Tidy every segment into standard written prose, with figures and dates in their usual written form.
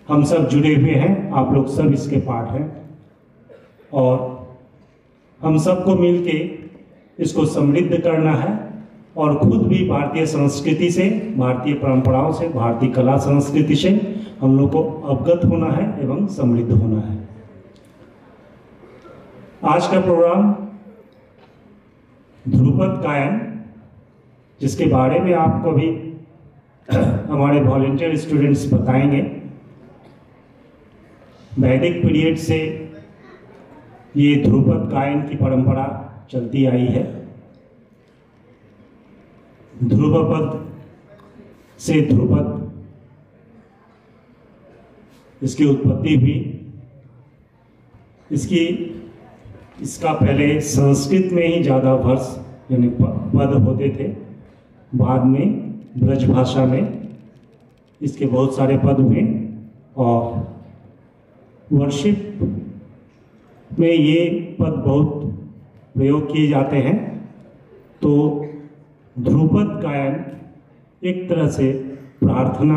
हम सब जुड़े हुए हैं, आप लोग सब इसके पार्ट हैं और हम सबको मिलके इसको समृद्ध करना है और खुद भी भारतीय संस्कृति से, भारतीय परंपराओं से, भारतीय कला संस्कृति से हम लोग को अवगत होना है एवं समृद्ध होना है। आज का प्रोग्राम ध्रुपद गायन, जिसके बारे में आपको भी हमारे वॉलंटियर स्टूडेंट्स बताएंगे। वैदिक पीरियड से ये ध्रुपद गायन की परंपरा चलती आई है। ध्रुवपद से ध्रुपद इसकी उत्पत्ति हुई। इसका पहले संस्कृत में ही ज़्यादा वर्ष यानी पद होते थे, बाद में ब्रज भाषा में इसके बहुत सारे पद हुए और वर्शिप में ये पद बहुत प्रयोग किए जाते हैं। तो ध्रुपद गायन एक तरह से प्रार्थना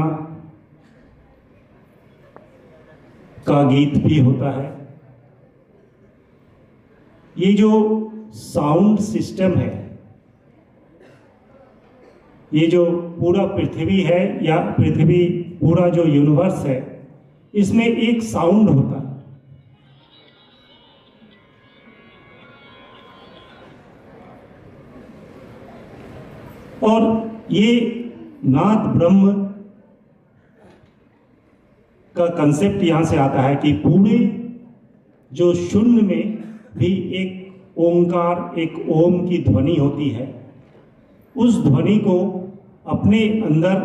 का गीत भी होता है। ये जो साउंड सिस्टम है, ये जो पूरा पृथ्वी है या पृथ्वी पूरा जो यूनिवर्स है, इसमें एक साउंड होता है। और ये नाद ब्रह्म का कंसेप्ट यहां से आता है कि पूरे जो शून्य में भी एक ओंकार, एक ओम की ध्वनि होती है। उस ध्वनि को अपने अंदर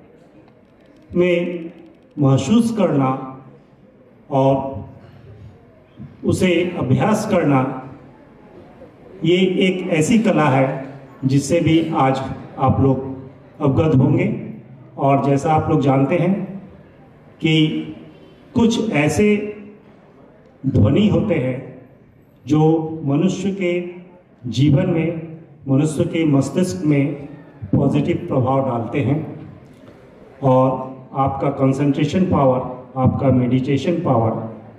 में महसूस करना और उसे अभ्यास करना, ये एक ऐसी कला है जिससे भी आज आप लोग अवगत होंगे। और जैसा आप लोग जानते हैं कि कुछ ऐसे ध्वनि होते हैं जो मनुष्य के जीवन में, मनुष्य के मस्तिष्क में पॉजिटिव प्रभाव डालते हैं और आपका कंसंट्रेशन पावर, आपका मेडिटेशन पावर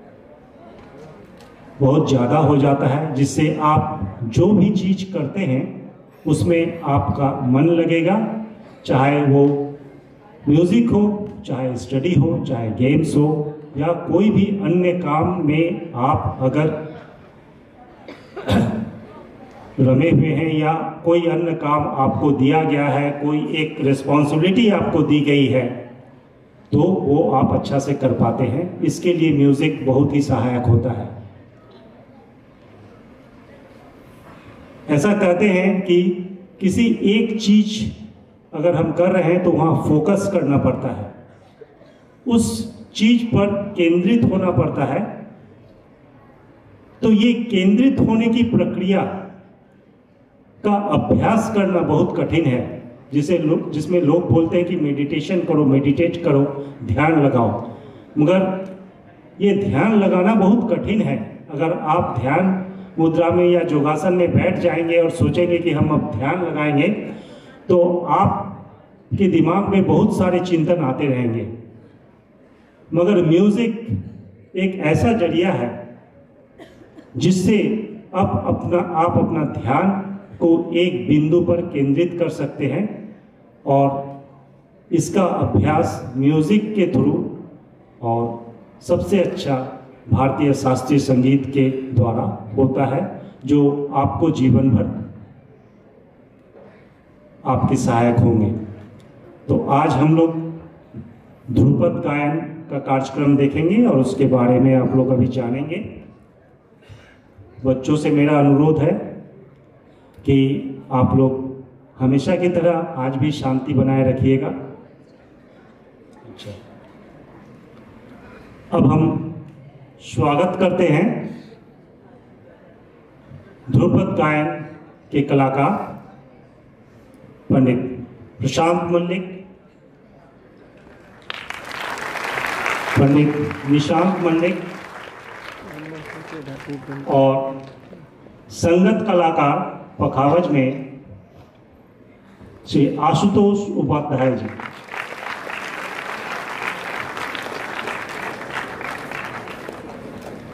बहुत ज़्यादा हो जाता है, जिससे आप जो भी चीज़ करते हैं उसमें आपका मन लगेगा। चाहे वो म्यूज़िक हो, चाहे स्टडी हो, चाहे गेम्स हो या कोई भी अन्य काम में आप अगर रमे हुए हैं या कोई अन्य काम आपको दिया गया है, कोई एक रिस्पॉन्सिबिलिटी आपको दी गई है, तो वो आप अच्छा से कर पाते हैं। इसके लिए म्यूज़िक बहुत ही सहायक होता है। ऐसा कहते हैं कि किसी एक चीज अगर हम कर रहे हैं तो वहाँ फोकस करना पड़ता है, उस चीज पर केंद्रित होना पड़ता है। तो ये केंद्रित होने की प्रक्रिया का अभ्यास करना बहुत कठिन है, जिसमें लोग बोलते हैं कि मेडिटेशन करो, मेडिटेट करो, ध्यान लगाओ। मगर ये ध्यान लगाना बहुत कठिन है। अगर आप ध्यान मुद्रा में या योगासन में बैठ जाएंगे और सोचेंगे कि हम अब ध्यान लगाएंगे, तो आपके दिमाग में बहुत सारे चिंतन आते रहेंगे। मगर म्यूजिक एक ऐसा जरिया है जिससे आप अपना ध्यान को एक बिंदु पर केंद्रित कर सकते हैं और इसका अभ्यास म्यूजिक के थ्रू और सबसे अच्छा भारतीय शास्त्रीय संगीत के द्वारा होता है, जो आपको जीवन भर आपके सहायक होंगे। तो आज हम लोग ध्रुपद गायन का कार्यक्रम देखेंगे और उसके बारे में आप लोग अभी जानेंगे। बच्चों से मेरा अनुरोध है कि आप लोग हमेशा की तरह आज भी शांति बनाए रखिएगा। अच्छा, अब हम स्वागत करते हैं ध्रुपद गायन के कलाकार पंडित प्रशांत मल्लिक, पंडित निशांत मल्लिक और संगत कलाकार पखावज में श्री आशुतोष उपाध्याय जी।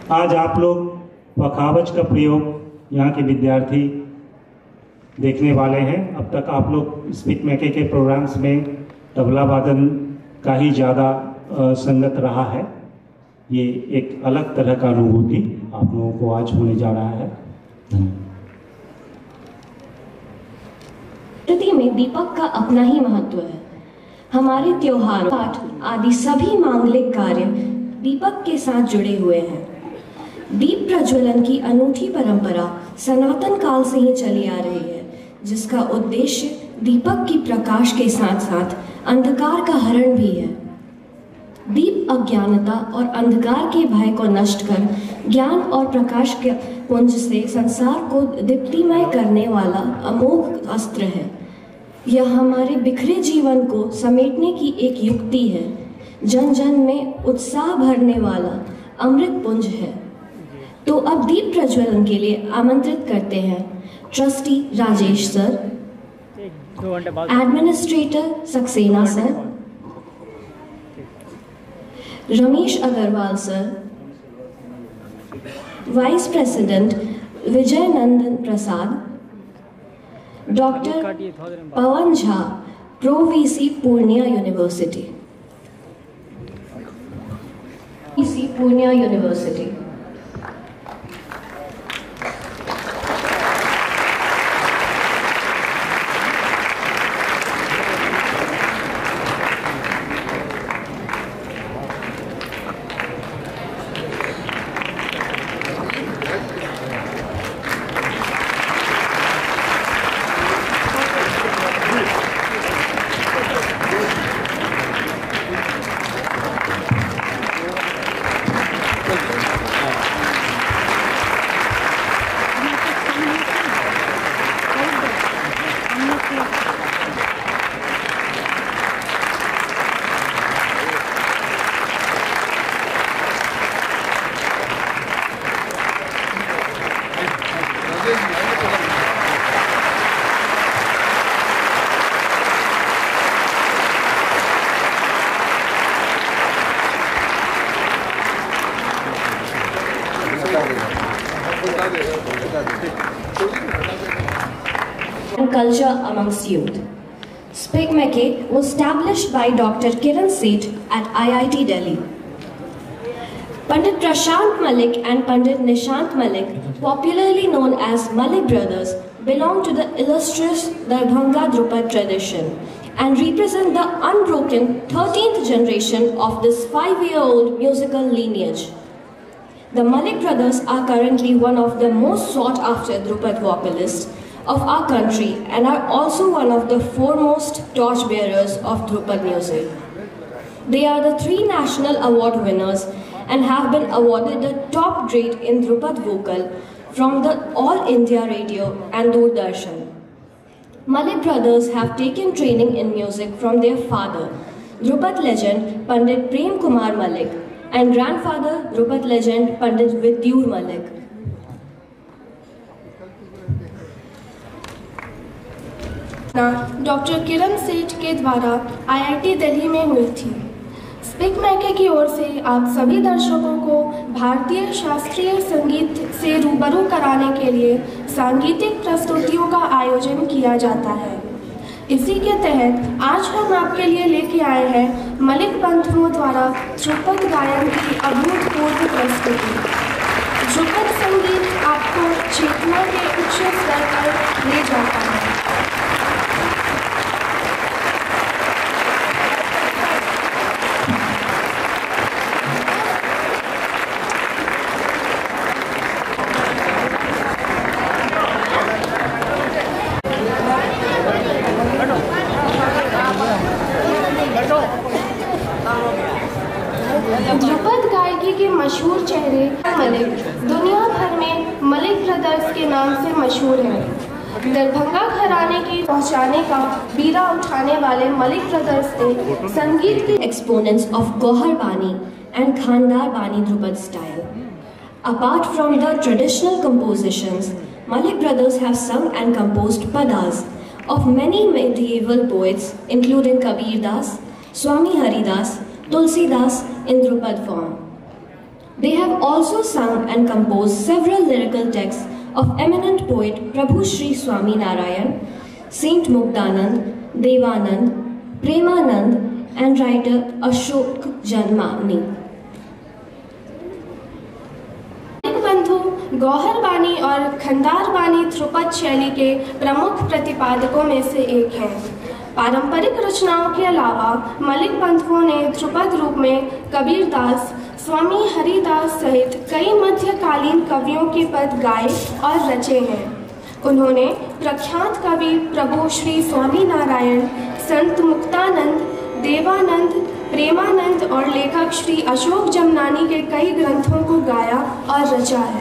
आज आप लोग पखावज का प्रयोग यहाँ के विद्यार्थी देखने वाले हैं। अब तक आप लोग स्पीक मैके के प्रोग्राम्स में तबला वादन का ही ज़्यादा संगत रहा है। ये एक अलग तरह का अनुभूति आप लोगों को आज होने जा रहा है। संस्कृति में दीपक का अपना ही महत्व है। हमारे त्योहार, पाठ आदि सभी मांगलिक कार्य दीपक के साथ जुड़े हुए हैं। दीप प्रज्वलन की अनूठी परंपरा सनातन काल से ही चली आ रही है, जिसका उद्देश्य दीपक की प्रकाश के साथ साथ अंधकार का हरण भी है। दीप अज्ञानता और अंधकार के भय को नष्ट कर ज्ञान और प्रकाश के पुंज से संसार को दीप्तिमय करने वाला अमोघ अस्त्र है। यह हमारे बिखरे जीवन को समेटने की एक युक्ति है, जन जन में उत्साह भरने वाला अमृत पुंज है। तो अब दीप प्रज्वलन के लिए आमंत्रित करते हैं trustee Rajesh sir, administrator Saxena sir, Ramesh Agarwal sir, vice president Vijay Nandan Prasad, doctor Pawan Jha, pro VC Purnia university, Purnia university. And culture amongst youth. Spig Meke was established by Dr. Kiran Seth at IIT Delhi. Pandit Prashant Malik and Pandit Nishant Malik, popularly known as Malik brothers, belong to the illustrious Darbhanga Drupad tradition and represent the unbroken 13th generation of this 5-year-old musical lineage. The Malik brothers are currently one of the most sought-after Drupad vocalists of our country and are also one of the foremost torchbearers of Drupad music. They are the 3 national award winners and have been awarded the top grade in Drupad vocal from the All India Radio and Doordarshan. Malik brothers have taken training in music from their father, Drupad legend Pandit Prem Kumar Malik, and grandfather, Drupad legend Pandit Vidyur Malik. Doctor Kiran Seth के द्वारा IIT Delhi में हुई थी। Speak मैके की ओर से आप सभी दर्शकों को भारतीय शास्त्रीय संगीत से रूबरू कराने के लिए सांगीतिक प्रस्तुतियों का आयोजन किया जाता है। इसी के तहत आज हम आपके लिए लेके आए हैं मलिक बंधुओं द्वारा ध्रुपद गायन की अभूतपूर्व प्रस्तुति। ध्रुपद संगीत आपको चेतना के उच्च स्तर पर ले जाता है। ध्रुपद गायकी के मशहूर चेहरे मलिक दुनिया भर में मलिक ब्रदर्स के नाम से मशहूर हैं। दरभंगा घराने की पहुंचाने का बीड़ा उठाने वाले मलिक ब्रदर्स ने संगीत के एक्सपोनेंट्स ऑफ गौहर बानी and Khandar bani dhrupad style. Apart from the traditional compositions, Malik brothers have sung and composed padas of many medieval poets including Kabir Das, Swami Haridas, Tulsidas in Drupad form. They have also sung and composed several lyrical texts of eminent poet Prabhu Sri Swami Narayan, Saint Muktanand, Devanand, Premanand, and writer Ashok Janmani. बंधु गौहर बानी और खंडार बानी ध्रुपद शैली के प्रमुख प्रतिपादकों में से एक हैं। पारंपरिक रचनाओं के अलावा मलिक बंधुओं ने ध्रुपद रूप में कबीरदास, स्वामी हरिदास सहित कई मध्यकालीन कवियों के पद गाए और रचे हैं। उन्होंने प्रख्यात कवि प्रभु श्री स्वामी नारायण, संत मुक्तानंद, देवानंद, प्रेमानंद और लेखक श्री अशोक जमनानी के कई ग्रंथों को गाया और रचा है।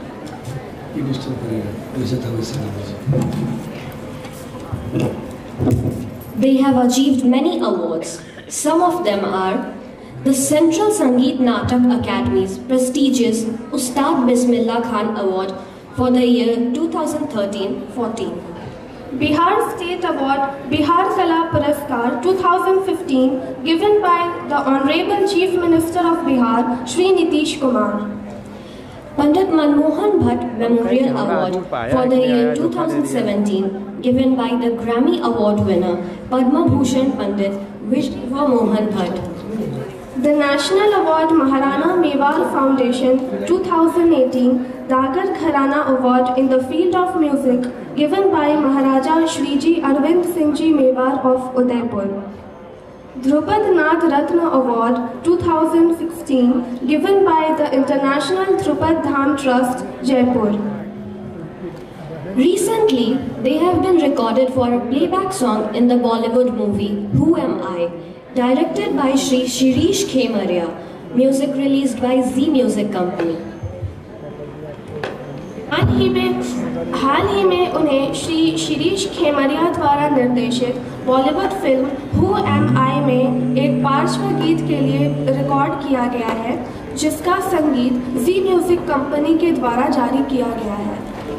They have achieved many awards. Some of them are the Central Sangeet Natak Academy's prestigious Ustad Bismillah Khan Award for the year 2013-14. Bihar State Award Bihar Kala Puraskar 2015 given by the Honorable Chief Minister of Bihar Shri Nitish Kumar. Pandit Manmohan Bhatt Memorial Award for the year 2017 given by the Grammy Award winner Padma Bhushan Pandit Vishwa Mohan Bhatt. The National Award Maharana Mewar Foundation 2018 Dagar Gharana Award in the field of music given by Maharaja Shriji Arvind Singh Ji Mewar of Udaipur. Dhrupad Nath Ratna Award 2016 given by the International Dhrupad Dham Trust, Jaipur. Recently, they have been recorded for a playback song in the Bollywood movie Who Am I? Directed by Shri Shirish Khemaria, music released by Z Music Company. हाल ही में उन्हें श्री शिरीष खेमरिया द्वारा निर्देशित Bollywood film who am I में एक पार्श्व गीत के लिए रिकॉर्ड किया गया है, जिसका संगीत जी म्यूजिक कंपनी के द्वारा जारी किया गया है।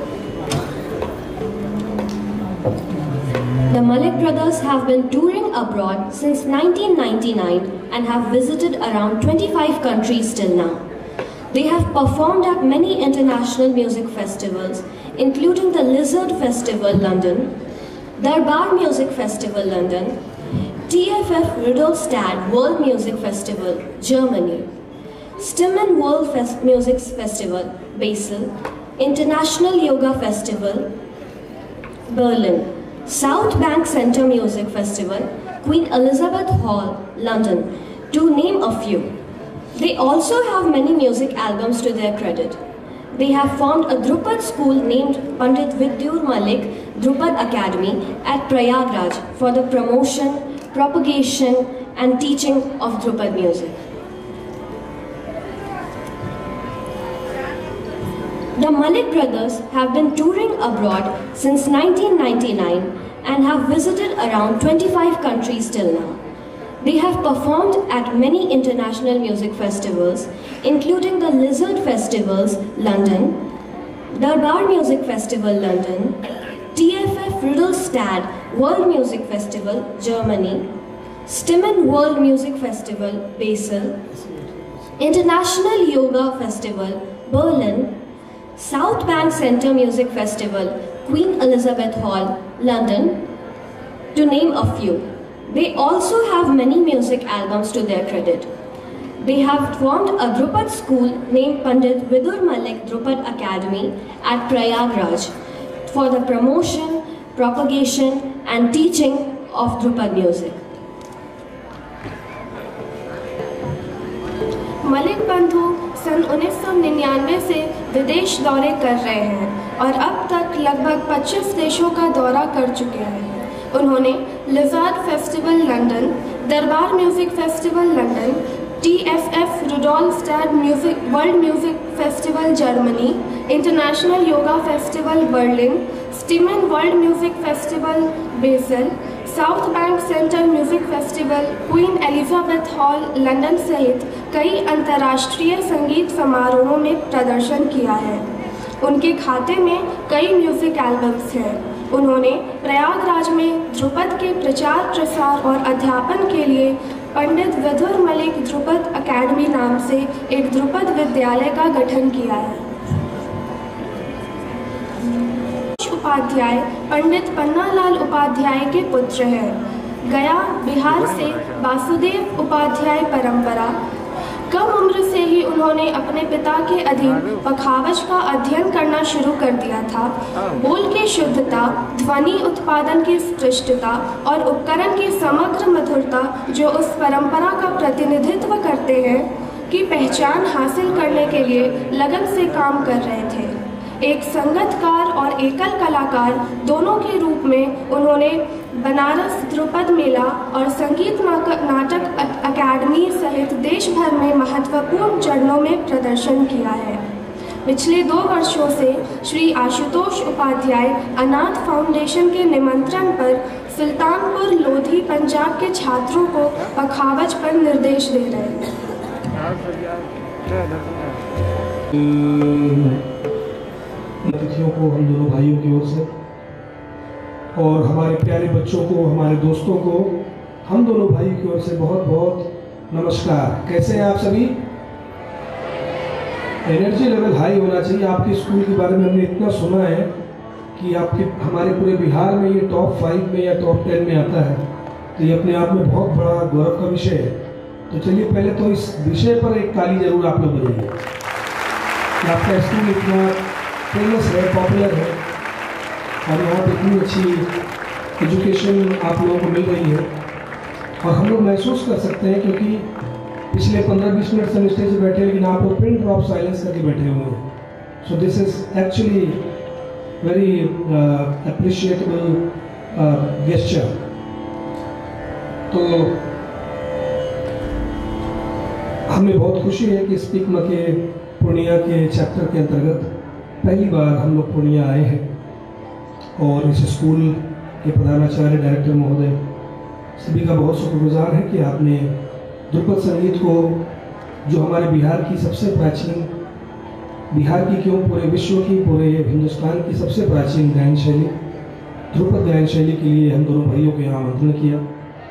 The Malik brothers have been touring abroad since 1999 and have visited around 25 countries till now. They have performed at many international music festivals, including the Lizard Festival London, Darbar Music Festival London, TFF Rudolstadt World Music Festival Germany, Stimmen World Music Festival Basel, International Yoga Festival Berlin, South Bank Center Music Festival, Queen Elizabeth Hall, London, to name a few. They also have many music albums to their credit. They have formed a Dhrupad school named Pandit Vidyur Malik Dhrupad Academy at Prayagraj for the promotion, propagation and teaching of Dhrupad music. The Malik brothers have been touring abroad since 1999 and have visited around 25 countries till now. They have performed at many international music festivals, including the Lizard Festivals London, Darbar Music Festival London, TFF Rudolstadt World Music Festival Germany, Stimmen World Music Festival Basel, International Yoga Festival Berlin, South Bank Center Music Festival Queen Elizabeth Hall, London, to name a few. They also have many music albums to their credit. They have formed a Dhrupad school named Pandit Vidyur Malik Dhrupad Academy at Prayagraj for the promotion, propagation and teaching of Dhrupad music. Malik बंधु सन 1999 से विदेश दौरे कर रहे हैं और अब तक लगभग 25 देशों का दौरा कर चुके हैं। उन्होंने lizard festival London, Darbar music festival London, TFF Rudolstadt world music festival Germany, international yoga festival Berlin, Stimmen world music festival Basel, South Bank centre music festival Queen Elizabeth Hall London सहित कई अंतर्राष्ट्रीय संगीत समारोहों में प्रदर्शन किया है। उनके खाते में कई म्यूजिक एल्बम्स हैं। उन्होंने प्रयागराज में ध्रुपद के प्रचार प्रसार और अध्यापन के लिए पंडित विधुर मलिक ध्रुपद अकेडमी नाम से एक ध्रुपद विद्यालय का गठन किया है। उपाध्याय पंडित पन्नालाल उपाध्याय के पुत्र हैं। गया बिहार से वासुदेव उपाध्याय परंपरा। कम उम्र से ही उन्होंने अपने पिता के अधीन पखावज का अध्ययन करना शुरू कर दिया था। बोल की शुद्धता, ध्वनि उत्पादन की उत्कृष्टता और उपकरण की समग्र मधुरता जो उस परंपरा का प्रतिनिधित्व करते हैं की पहचान हासिल करने के लिए लगन से काम कर रहे थे। एक संगतकार और एकल कलाकार दोनों के रूप में उन्होंने बनारस ध्रुपद मेला और संगीत नाटक अकादमी सहित देश भर में महत्वपूर्ण चरणों में प्रदर्शन किया है। पिछले 2 वर्षों से श्री आशुतोष उपाध्याय अनाथ फाउंडेशन के निमंत्रण पर सुल्तानपुर लोधी पंजाब के छात्रों को पखावज पर निर्देश दे रहे हैं। अतिथियों को हम दोनों भाइयों की ओर से और हमारे प्यारे बच्चों को, हमारे दोस्तों को हम दोनों भाइयों की ओर से बहुत बहुत नमस्कार। कैसे हैं आप सभी? एनर्जी लेवल हाई होना चाहिए। आपके स्कूल के बारे में हमने इतना सुना है कि आपके हमारे पूरे बिहार में ये टॉप 5 में या टॉप 10 में आता है, तो ये अपने आप में बहुत बड़ा गौरव का विषय है। तो चलिए पहले तो इस विषय पर एक ताली जरूर आप लोग बजाइए कि आपका स्कूल इतना फेमस है, पॉपुलर है और यहाँ पर इतनी अच्छी एजुकेशन आप लोगों को मिल रही है। और हम लोग महसूस कर सकते हैं क्योंकि पिछले 15-20 मिनट से स्टेज पे बैठे, लेकिन आप लोग पिन ड्रॉप साइलेंस करके बैठे हुए हैं। So this is actually very appreciatable gesture. तो हमें बहुत खुशी है कि स्पीक मके पूर्णिया के चैप्टर के अंतर्गत पहली बार हम लोग पूर्णिया आए हैं और इस स्कूल के प्रधानाचार्य डायरेक्टर महोदय सभी का बहुत शुक्रगुजार है कि आपने ध्रुपद संगीत को, जो हमारे बिहार की सबसे प्राचीन, बिहार की क्यों पूरे विश्व की, पूरे हिंदुस्तान की सबसे प्राचीन गायन शैली ध्रुपद गायन शैली के लिए हम दोनों भाइयों को यहाँ आमंत्रण किया।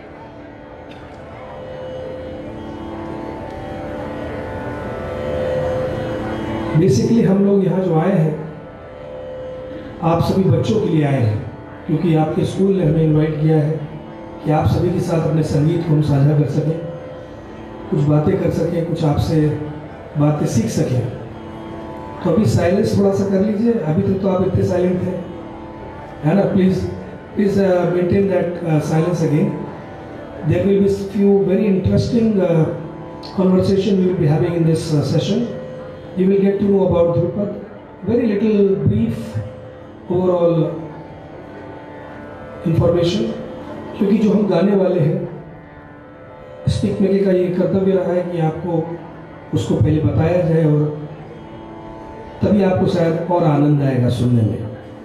बेसिकली हम लोग यहाँ जो आए हैं, आप सभी बच्चों के लिए आए हैं क्योंकि आपके स्कूल ने हमें इनवाइट किया है कि आप सभी के साथ अपने संगीत को हम साझा कर सकें, कुछ बातें कर सकें, कुछ आपसे बातें सीख सकें। तो अभी साइलेंस थोड़ा सा कर लीजिए। अभी तक तो आप इतने साइलेंट थे, है ना? Please maintain that silence again. There will be few very interesting conversation we will be having in this session. You will get to know about Dhrupad, very little brief overall information, क्योंकि जो हम गाने वाले हैं, speak मेके का ये कर्तव्य रहा है कि आपको उसको पहले बताया जाए और तभी आपको शायद और आनंद आएगा सुनने में।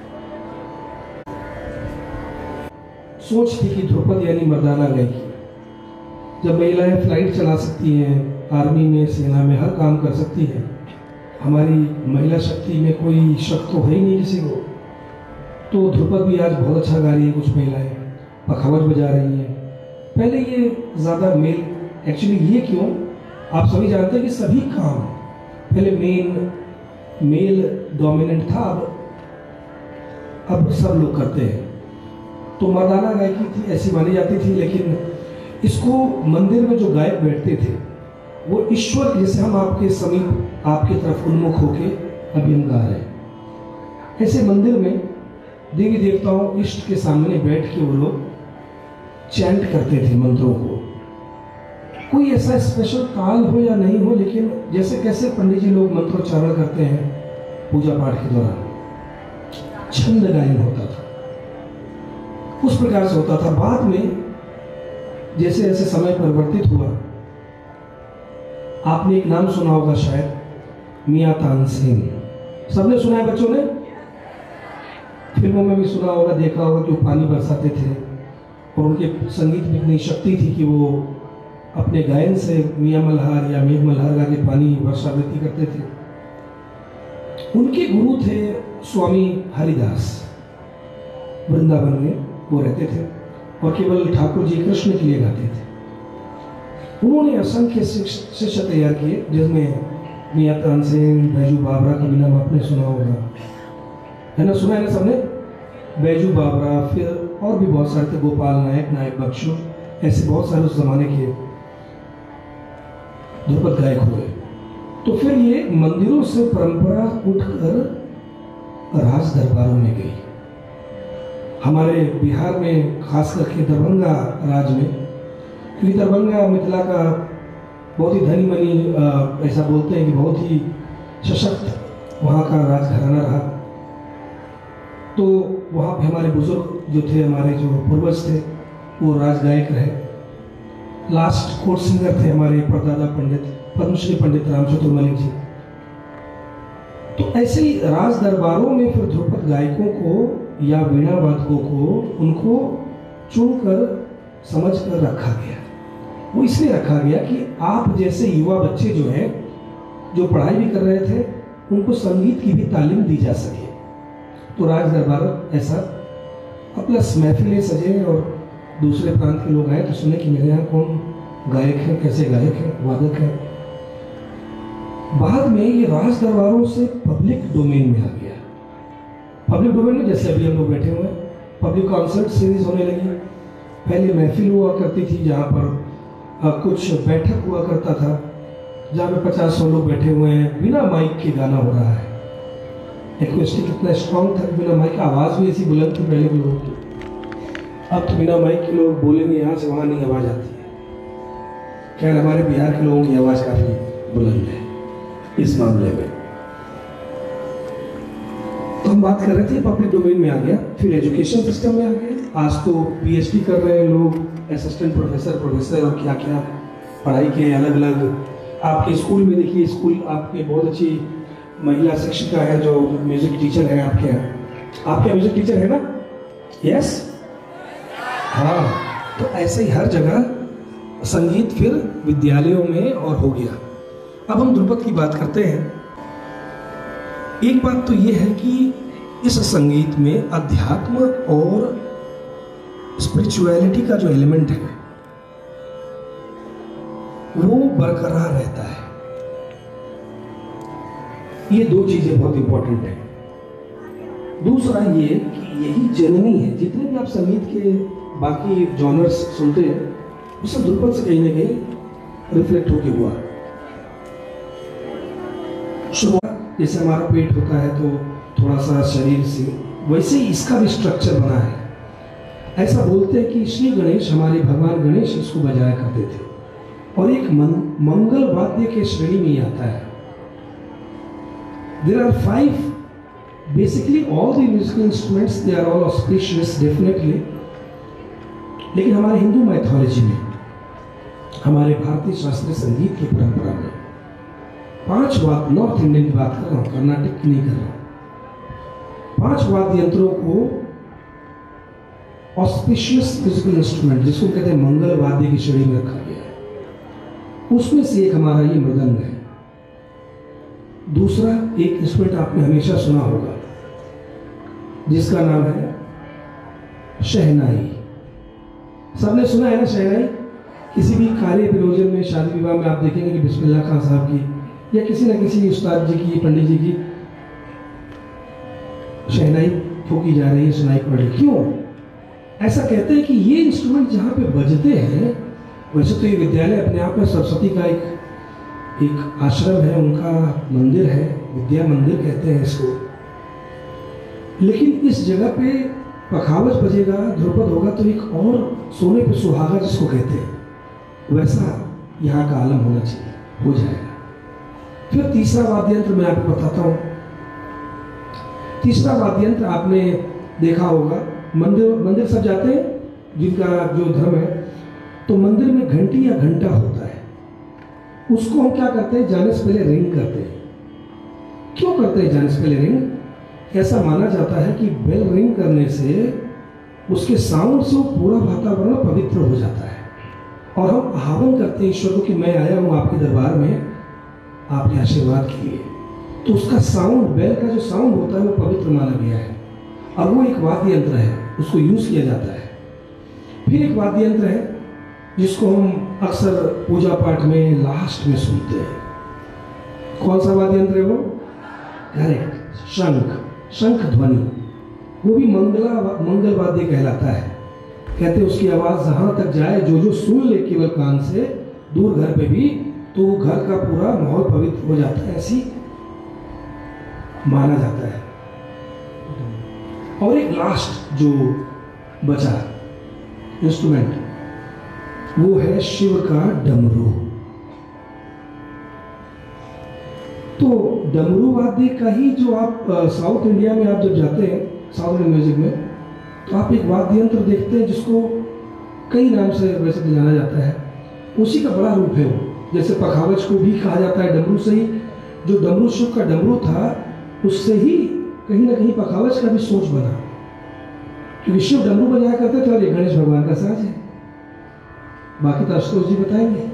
सोच थी कि ध्रुपद यानी मर्दाना गायकी। जब महिलाएं फ्लाइट चला सकती हैं, आर्मी में, सेना में हर काम कर सकती हैं, हमारी महिला शक्ति में कोई शक तो है ही नहीं किसी को। तो ध्रुपद भी आज बहुत अच्छा गा रही है, कुछ महिलाएं पखावज बजा रही हैं। पहले ये ज़्यादा मेल, एक्चुअली ये क्यों, आप सभी जानते हैं कि सभी काम पहले मेल डोमिनेंट था, अब सब लोग करते हैं। तो मर्दाना गायकी थी, ऐसी मानी जाती थी, लेकिन इसको मंदिर में जो गायक बैठते थे वो ईश्वर, जैसे हम आपके समीप, आपकी तरफ उन्मुख होके अभी हम गा रहे हैं, ऐसे मंदिर में देवी देवताओं, इष्ट के सामने बैठ के वो लोग चैंट करते थे मंत्रों को। कोई ऐसा स्पेशल काल हो या नहीं हो, लेकिन जैसे कैसे पंडित जी लोग मंत्रोच्चारण करते हैं पूजा पाठ के दौरान, छंद गायन होता था, उस प्रकार से होता था। बाद में जैसे जैसे समय परिवर्तित हुआ, आपने एक नाम सुना होगा शायद, मियां तानसेन। सबने सुना है बच्चों ने? फिल्मों में भी सुना होगा, देखा होगा कि वो पानी बरसाते थे और उनके संगीत में इतनी शक्ति थी कि वो अपने गायन से मियां मल्हार या मेघ मल्हार गा के पानी वर्षावृत्ति करते थे। उनके गुरु थे स्वामी हरिदास, वृंदावन में वो रहते थे और केवल ठाकुर जी कृष्ण के लिए गाते थे। उन्होंने असंख्य शिष्य तैयार किए, जिसमें मियां तानसेन, बैजू बाबरा का भी नाम आपने सुना होगा, है ना, सुना है ना सबने? बैजू बाबरा, फिर और भी बहुत सारे थे, गोपाल नायक, नायक बख्शू, ऐसे बहुत सारे उस जमाने के ध्रुपद गायक हुए। तो फिर ये मंदिरों से परंपरा उठकर राज दरबारों में गई। हमारे बिहार में खास करके दरभंगा राज में, क्योंकि दरभंगा मिथिला का बहुत ही धनी मनी, ऐसा बोलते हैं कि बहुत ही सशक्त वहाँ का राजघराना रहा। तो वहाँ पे हमारे बुजुर्ग जो थे, हमारे जो पूर्वज थे, वो राजगायक रहे। लास्ट कोर्ट सिंगर थे हमारे परदादा पंडित, पद्मश्री पंडित रामचंद्र मलिक जी। तो ऐसे ही राज दरबारों में फिर ध्रुपद गायकों को या वीणा वादकों को उनको चुनकर समझ कर रखा गया। वो इसलिए रखा गया कि आप जैसे युवा बच्चे जो हैं, जो पढ़ाई भी कर रहे थे, उनको संगीत की भी तालीम दी जा सके। तो राज दरबार ऐसा, प्लस महफिलें सजे और दूसरे प्रांत के लोग आए तो सुने कि मेरे यहाँ कौन गायक है, कैसे गायक है, वादक है। बाद में ये राज दरबारों से पब्लिक डोमेन में आ गया। पब्लिक डोमेन में जैसे अभी हम लोग बैठे हुए हैं, पब्लिक कॉन्सर्ट सीरीज होने लगी। पहले महफिल हुआ करती थी जहाँ पर कुछ बैठक हुआ करता था, जहाँ पे 50-100 लोग बैठे हुए हैं, बिना माइक के गाना हो रहा है। एक्वेस्टिक इतना स्ट्रॉन्ग था, बिना माइक, आवाज़ भी ऐसी बुलंद थी पहले के लोगों की। अब तो बिना माइक के लोग बोलेंगे यहाँ से वहाँ नहीं आवाज़ आती है। खैर हमारे बिहार के लोगों की आवाज़ काफ़ी बुलंद है इस मामले में। तो हम बात कर रहे थे पब्लिक डोमेन में आ गया, फिर एजुकेशन सिस्टम में आ गया। आज तो पीएचडी कर रहे हैं लोग, असिस्टेंट प्रोफेसर और क्या क्या पढ़ाई के अलग अलग। आपके स्कूल में देखिए, स्कूल आपके बहुत अच्छी महिला शिक्षिका है जो म्यूजिक टीचर है आपके यहाँ। आपके म्यूजिक टीचर है ना? यस, हाँ। तो ऐसे ही हर जगह संगीत फिर विद्यालयों में और हो गया। अब हम ध्रुपद की बात करते हैं। एक बात तो ये है कि इस संगीत में अध्यात्म और स्पिरिचुअलिटी का जो एलिमेंट है वो बरकरार रहता है। ये दो चीजें बहुत इंपॉर्टेंट है। दूसरा ये कि यही जननी है, जितने भी आप संगीत के बाकी जॉनर्स सुनते हैं उससे ध्रुपद से कहीं ना कहीं रिफ्लेक्ट होके हुआ। शुरुआत जैसे हमारा पेट होता है तो थोड़ा सा शरीर से, वैसे ही इसका भी स्ट्रक्चर बना है। ऐसा बोलते हैं कि श्री गणेश, हमारे भगवान गणेश इसको बजाया करते थे और एक मंगल वाद्य के श्रेणी में ही आता है। There are 5 basically all the musical instruments, they are all auspicious definitely, लेकिन हमारे हिंदू मैथोलॉजी में, हमारे भारतीय शास्त्रीय संगीत की परंपरा में 5 वाद्य, नॉर्थ इंडियन की बात कर रहा हूँ, कर्नाटक की नहीं कर रहा हूँ, 5 वाद्य यंत्रों को ऑस्पिशियस म्यूजिकल इंस्ट्रूमेंट, जिसको कहते हैं मंगल वाद्य की श्रेणी में रखा गया है। उसमें से एक हमारा ये मृदंग है। दूसरा एक इंस्ट्रूमेंट आपने हमेशा सुना होगा जिसका नाम है शहनाई। सबने सुना है ना शहनाई? किसी भी कार्य प्रयोजन में, शादी विवाह में आप देखेंगे कि बिस्मिल्लाह खान साहब की या किसी न किसी उस्ताद जी की, पंडित जी की शहनाई फूकी जा रही है, सुनाई पड़ रही। क्यों ऐसा कहते हैं कि ये इंस्ट्रूमेंट जहाँ पे बजते हैं, वैसे तो ये विद्यालय अपने आप में सरस्वती का एक आश्रम है, उनका मंदिर है, विद्या मंदिर कहते हैं इसको, लेकिन इस जगह पे पखावज बजेगा, ध्रुपद होगा तो एक और सोने पे सुहागा जिसको कहते हैं, वैसा यहाँ का आलम होना चाहिए, हो जाएगा। फिर तीसरा वाद्य यंत्र मैं आपको बताता हूँ। तीसरा वाद्य यंत्र आपने देखा होगा, मंदिर सब जाते हैं जिनका जो धर्म है, तो मंदिर में घंटी या घंटा होता है, उसको हम क्या करते हैं, जाने से पहले रिंग करते हैं। क्यों करते हैं जाने से पहले रिंग? ऐसा माना जाता है कि बेल रिंग करने से उसके साउंड से वो पूरा वातावरण पवित्र हो जाता है और हम आह्वान करते हैं ईश्वर को कि मैं आया हूँ आपके दरबार में आपके आशीर्वाद के लिए। तो उसका साउंड, बेल का जो साउंड होता है वो पवित्र माना गया है। अब वो एक वाद्य यंत्र है, उसको यूज किया जाता है। फिर एक वाद्य यंत्र है जिसको हम अक्सर पूजा पाठ में लास्ट में सुनते हैं। कौन सा वाद्य यंत्र है वो? करेक्ट, शंख, शंख ध्वनि। वो भी मंगल वाद्य कहलाता है। कहते हैं उसकी आवाज़ जहाँ तक जाए, जो जो सुन ले केवल कान से, दूर घर पे भी, तो घर का पूरा माहौल पवित्र हो जाता है, ऐसी माना जाता है। और एक लास्ट जो बचा इंस्ट्रूमेंट, वो है शिव का डमरू। तो डमरू वाद्य का ही जो आप साउथ इंडिया में आप जब जाते हैं, साउथ इंडियन म्यूजिक में, तो आप एक वाद्य यंत्र देखते हैं जिसको कई नाम से वैसे भी जाना जाता है। उसी का बड़ा रूप है वो। जैसे पखावज को भी कहा जाता है डमरू से ही। जो डमरू शिव का डमरू था, उससे ही कहीं ना कहीं पखावज का भी सोच बना, क्योंकि शिव डमरू बजाया करते थे और ये गणेश भगवान का साज है। बाकी तो आशुतोष जी बताएंगे।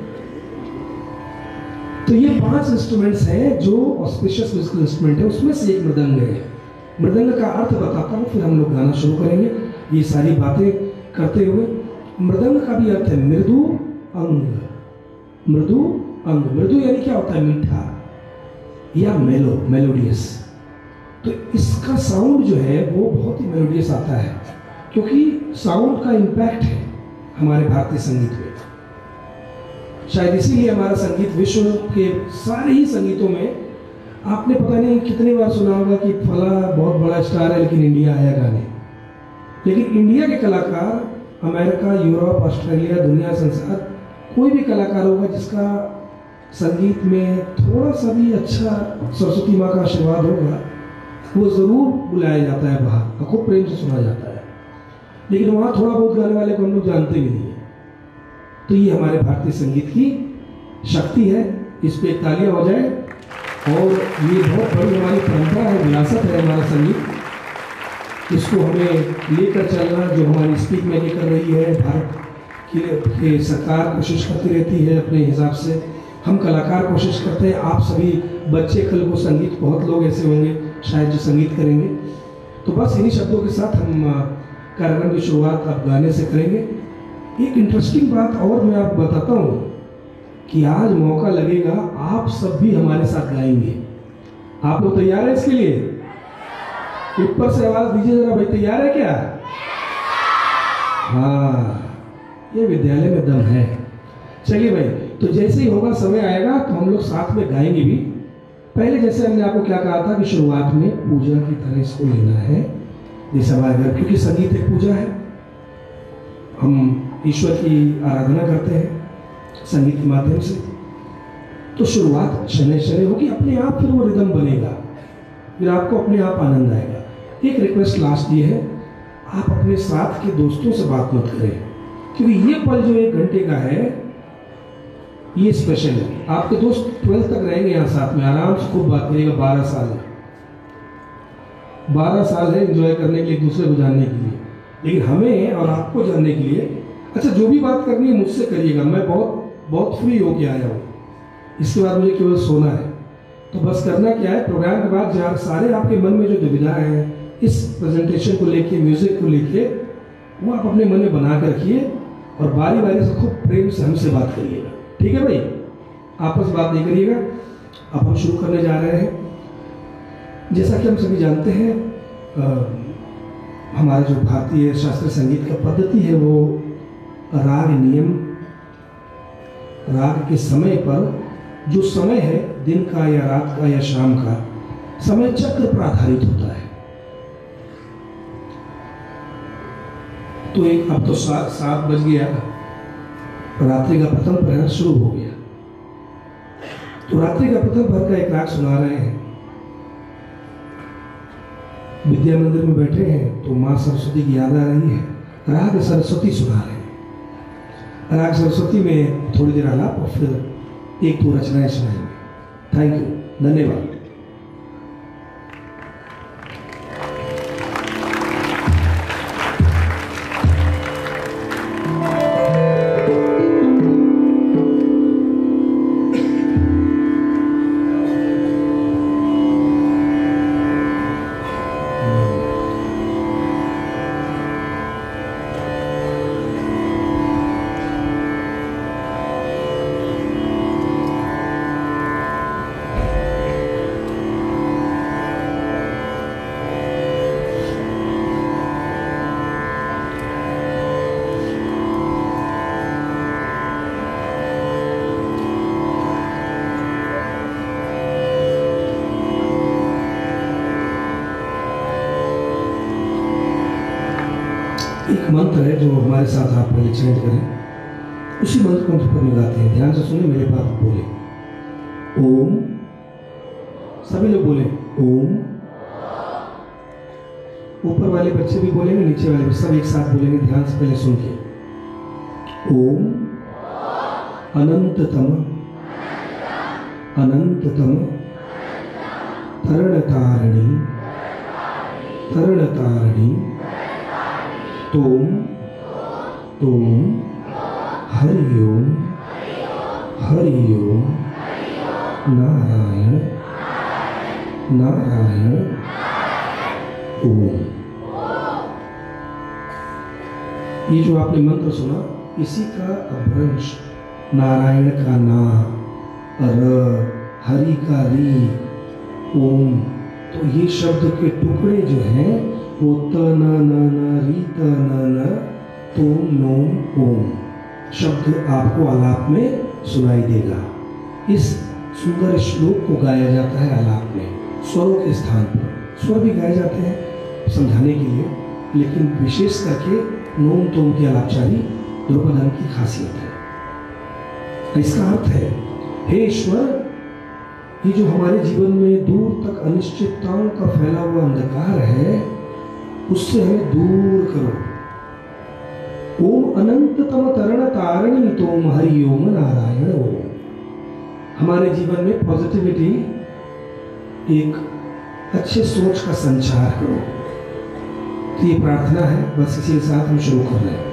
तो ये 5 इंस्ट्रूमेंट्स हैं जो ऑस्पिशियस म्यूजिकल इंस्ट्रूमेंट है, उसमें से एक मृदंग है। मृदंग का अर्थ बताता हूँ, फिर हम लोग गाना शुरू करेंगे। ये सारी बातें करते हुए, मृदंग का भी अर्थ है मृदु अंग। मृदु अंग, मृदु यानी क्या होता है? मीठा या मेलोडियस। तो इसका साउंड जो है वो बहुत ही मेलोडियस आता है, क्योंकि साउंड का इम्पैक्ट है हमारे भारतीय संगीत में। शायद इसीलिए हमारा संगीत विश्व के सारे ही संगीतों में, आपने पता नहीं कितनी बार सुना होगा कि फला बहुत बड़ा स्टार है लेकिन इंडिया आया गाने। लेकिन इंडिया के कलाकार, अमेरिका, यूरोप, ऑस्ट्रेलिया, दुनिया, संसार, कोई भी कलाकार होगा जिसका संगीत में थोड़ा सा भी अच्छा सरस्वती माँ का आशीर्वाद होगा, वो ज़रूर बुलाया जाता है बाहर, खूब प्रेम से सुना जाता है। लेकिन वहाँ थोड़ा बहुत गाने वाले को हम लोग जानते भी नहीं है। तो ये हमारे भारतीय संगीत की शक्ति है। इस पे तालियां हो जाए। और ये बहुत बड़ी हमारी परंपरा है, विरासत है हमारा संगीत। इसको हमें लेकर चलना, जो हमारी स्पीक में कर रही है, भारत की सरकार कोशिश करती रहती है अपने हिसाब से, हम कलाकार कोशिश करते हैं। आप सभी बच्चे कल को संगीत, बहुत लोग ऐसे होंगे शायद जो संगीत करेंगे। तो बस इन्हीं शब्दों के साथ हम कार्यक्रम की शुरुआत अब गाने से करेंगे। एक इंटरेस्टिंग बात और मैं आपको बताता हूँ कि आज मौका लगेगा, आप सब भी हमारे साथ गाएंगे। आप लोग तैयार हैं इसके लिए? ऊपर से आवाज दीजिए जरा भाई, तैयार है क्या? हाँ, ये विद्यालय में दम है। चलिए भाई, तो जैसे ही होगा, समय आएगा तो हम लोग साथ में गाएंगे भी। पहले जैसे हमने आपको क्या कहा था कि शुरुआत में पूजा की तरह इसको लेना है, जैसे हमारे घर, क्योंकि संगीत एक पूजा है। हम ईश्वर की आराधना करते हैं संगीत के माध्यम से। तो शुरुआत शनै शनै होगी, अपने आप फिर वो रिदम बनेगा, फिर आपको अपने आप आनंद आएगा। एक रिक्वेस्ट लास्ट ये है, आप अपने साथ के दोस्तों से बात मत करें, क्योंकि ये पल जो 1 घंटे का है ये स्पेशल है। आपके दोस्त 12 तक रहेंगे यहाँ साथ में, आराम से खूब बात करिएगा। 12 साल है, 12 साल है एंजॉय करने के लिए, एक दूसरे को जानने के लिए, लेकिन हमें और आपको जानने के लिए। अच्छा, जो भी बात करनी है मुझसे करिएगा, मैं बहुत फ्री होके आया हूँ। इसके बाद मुझे केवल सोना है। तो बस करना क्या है, प्रोग्राम के बाद जहाँ सारे आपके मन में जो दुविधाएं हैं इस प्रेजेंटेशन को लेके, म्यूजिक को लेके, वो आप अपने मन में बना कर रखिए और बारी बारी से खूब प्रेम से हमसे बात करिएगा। ठीक है भाई, आपस में बात नहीं करिएगा। अब हम शुरू करने जा रहे हैं। जैसा कि हम सभी जानते हैं, हमारा जो भारतीय शास्त्रीय संगीत का पद्धति है वो राग नियम, राग के समय पर जो समय है, दिन का या रात का या शाम का समय, चक्र पर आधारित होता है। तो एक अब तो 7 बज गया, रात्रि का प्रथम प्रहर शुरू हो गया। तो रात्रि का प्रथम प्रहर का एक राग सुना रहे हैं। विद्या मंदिर में बैठे हैं तो माँ सरस्वती की याद आ रही है, राग सरस्वती सुना रहे हैं। राग सरस्वती में थोड़ी देर आलाप और फिर 1-2 रचनाएं सुनाएंगे। थैंक यू, धन्यवाद। एक मंत्र है जो हमारे साथ आप पहले चैंट करें, उसी मंत्र को हम ऊपर मिलाते हैं। ध्यान से सुने, मेरे पास बोले ओम, सभी लोग बोले ओम। ऊपर वाले बच्चे भी बोलेंगे, नीचे वाले भी, सब एक साथ बोलेंगे। ध्यान से पहले सुन के ओम अनंततम अनंततम तरणतारिणी तरणतारिणी तोम तोम हरि ओम हरि ओम नारायण नारायण ओम। ये जो आपने मंत्र सुना, इसी का अपभ्रंश नारायण का ना, र, हरि का री, ओम। तो ये शब्द के टुकड़े जो हैं वो त न न री त न तोम नोम ओम शब्द आपको आलाप में सुनाई देगा। इस सुंदर श्लोक को गाया जाता है आलाप में, स्वरों के स्थान पर। स्वर भी गाए जाते हैं समझाने के लिए, लेकिन विशेष करके नोम तोम की आलापचारी द्रौपदन की खासियत है। इसका अर्थ है, हे ईश्वर, ये जो हमारे जीवन में दूर तक अनिश्चितताओं का फैला हुआ अंधकार है, उससे हमें दूर करो। ओम अनंततम तरण तारिणी तोम हरि ओम नारायण ओम। हमारे जीवन में पॉजिटिविटी, एक अच्छे सोच का संचार करो। तो ये प्रार्थना है, बस इसी के साथ हम शुरू कर रहे हैं।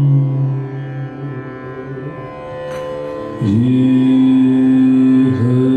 Hare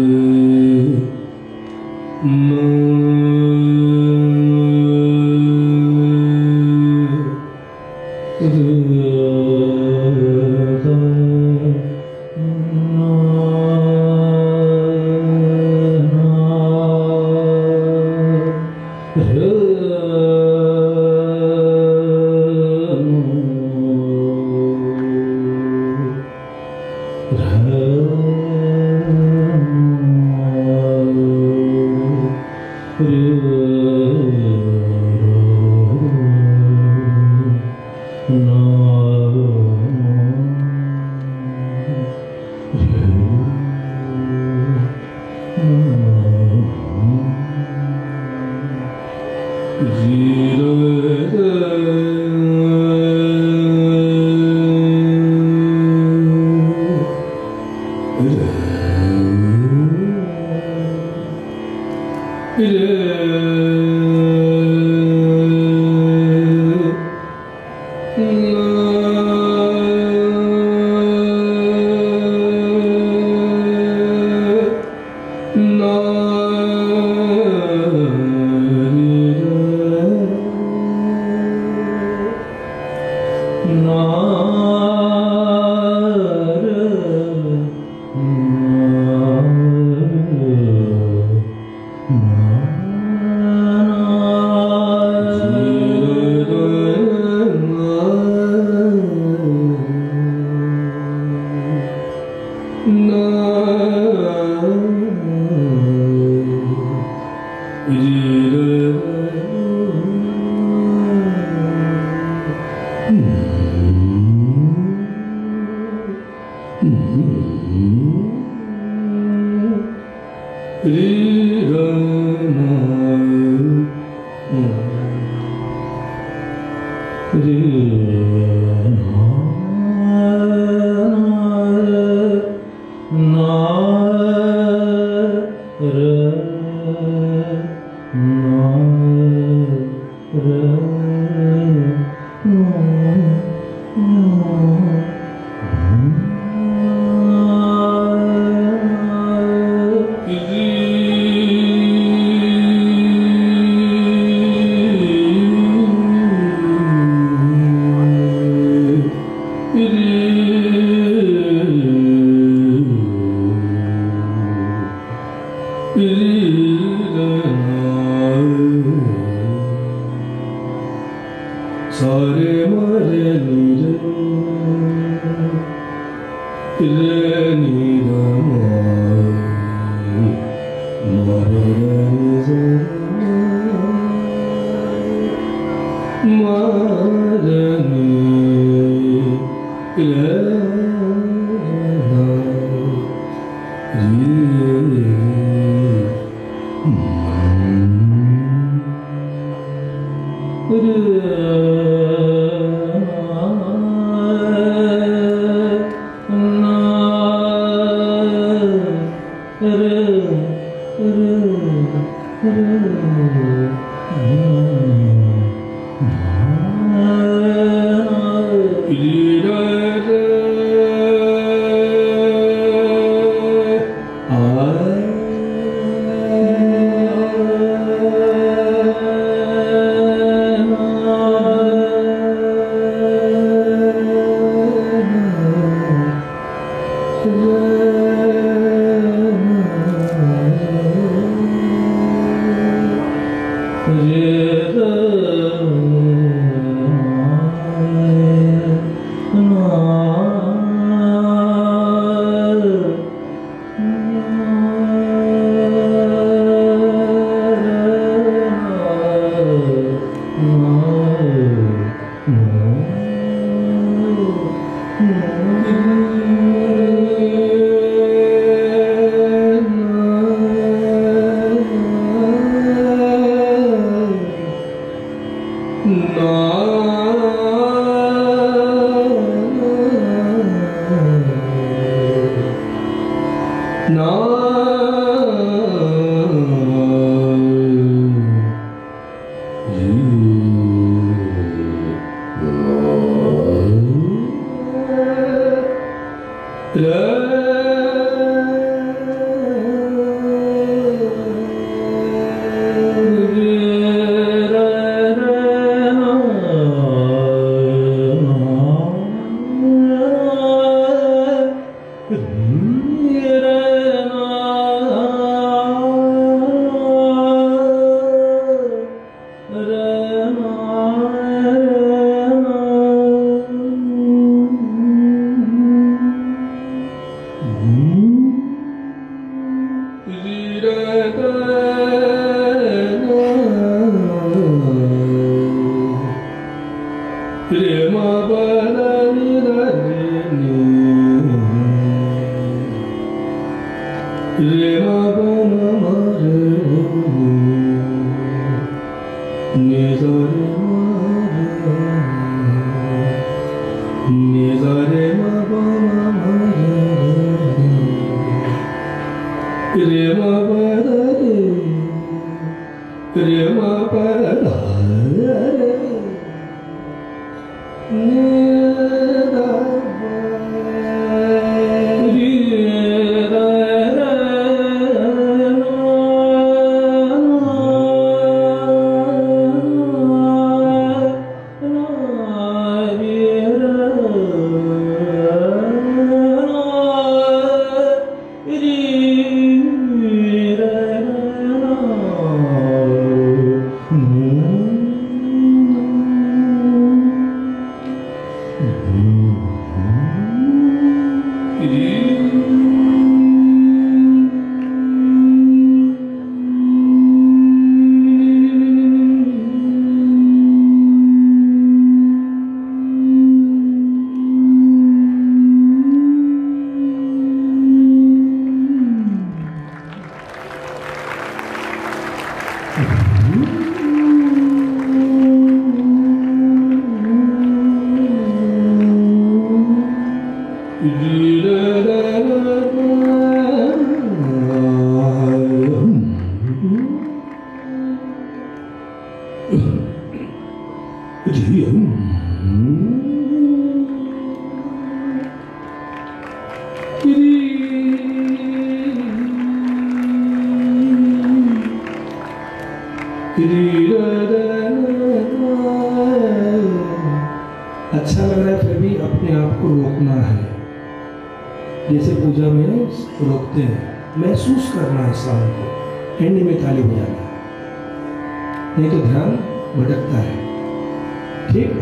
अच्छा लग रहा है, फिर भी अपने आप को रोकना है। जैसे पूजा में रोकते हैं, महसूस करना है साउंड को, एंड में ताली बजाना, नहीं तो ध्यान भटकता है। ठीक।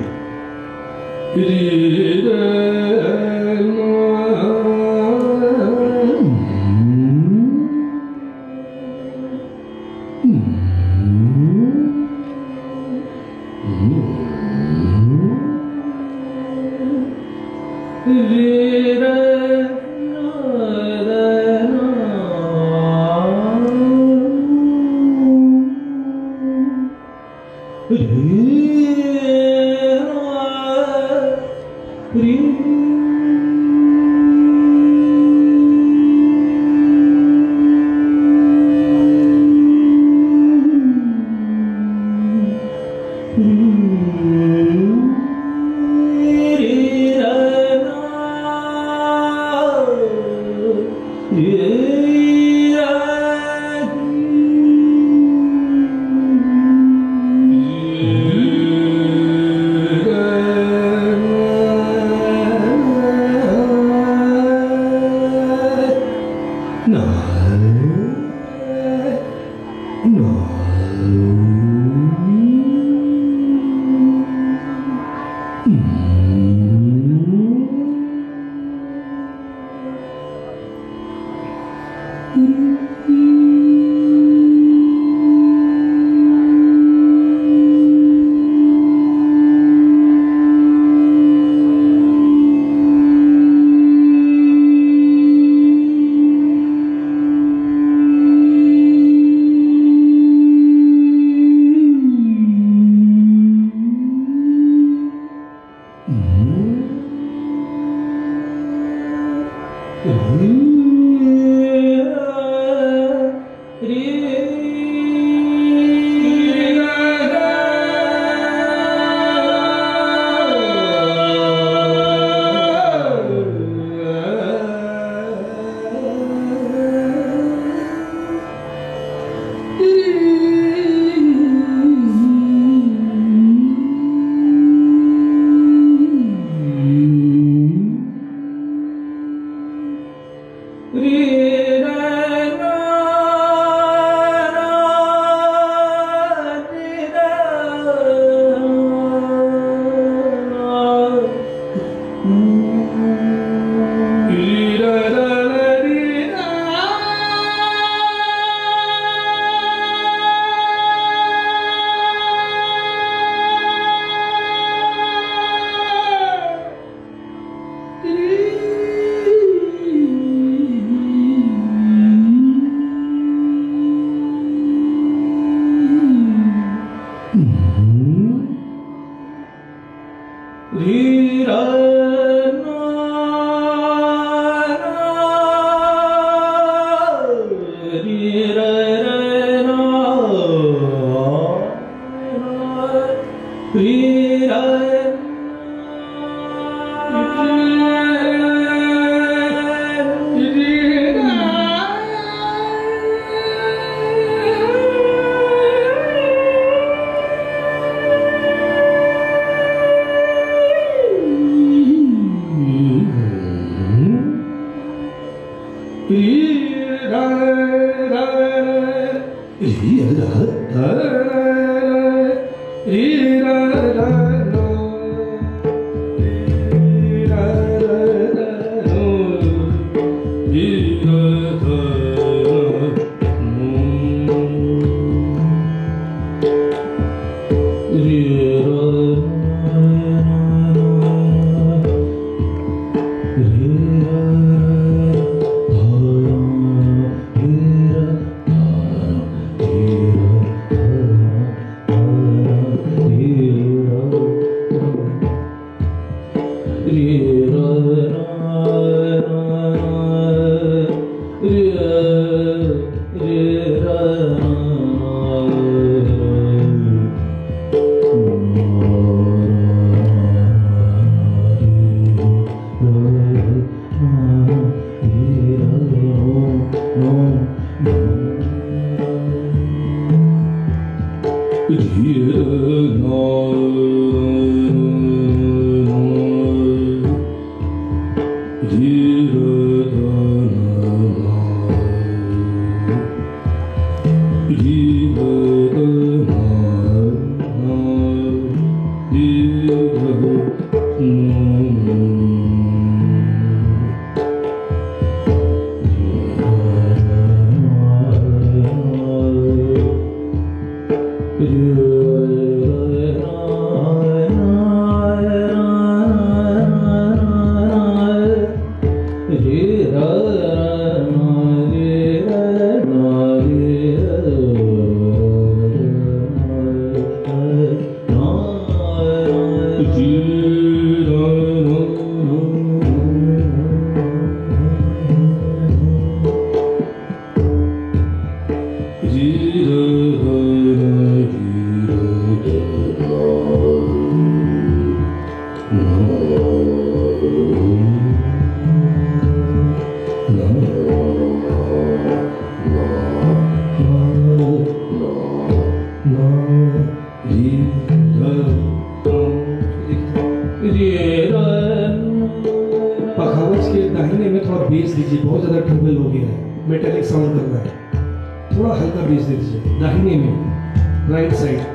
पखावज के दाहिने में थोड़ा बेस दीजिए, बहुत ज्यादा ट्रबल हो गया है, मेटेलिक साउंड कर रहा है, थोड़ा हल्का बेस दे दीजिए दाहिने में, राइट साइड।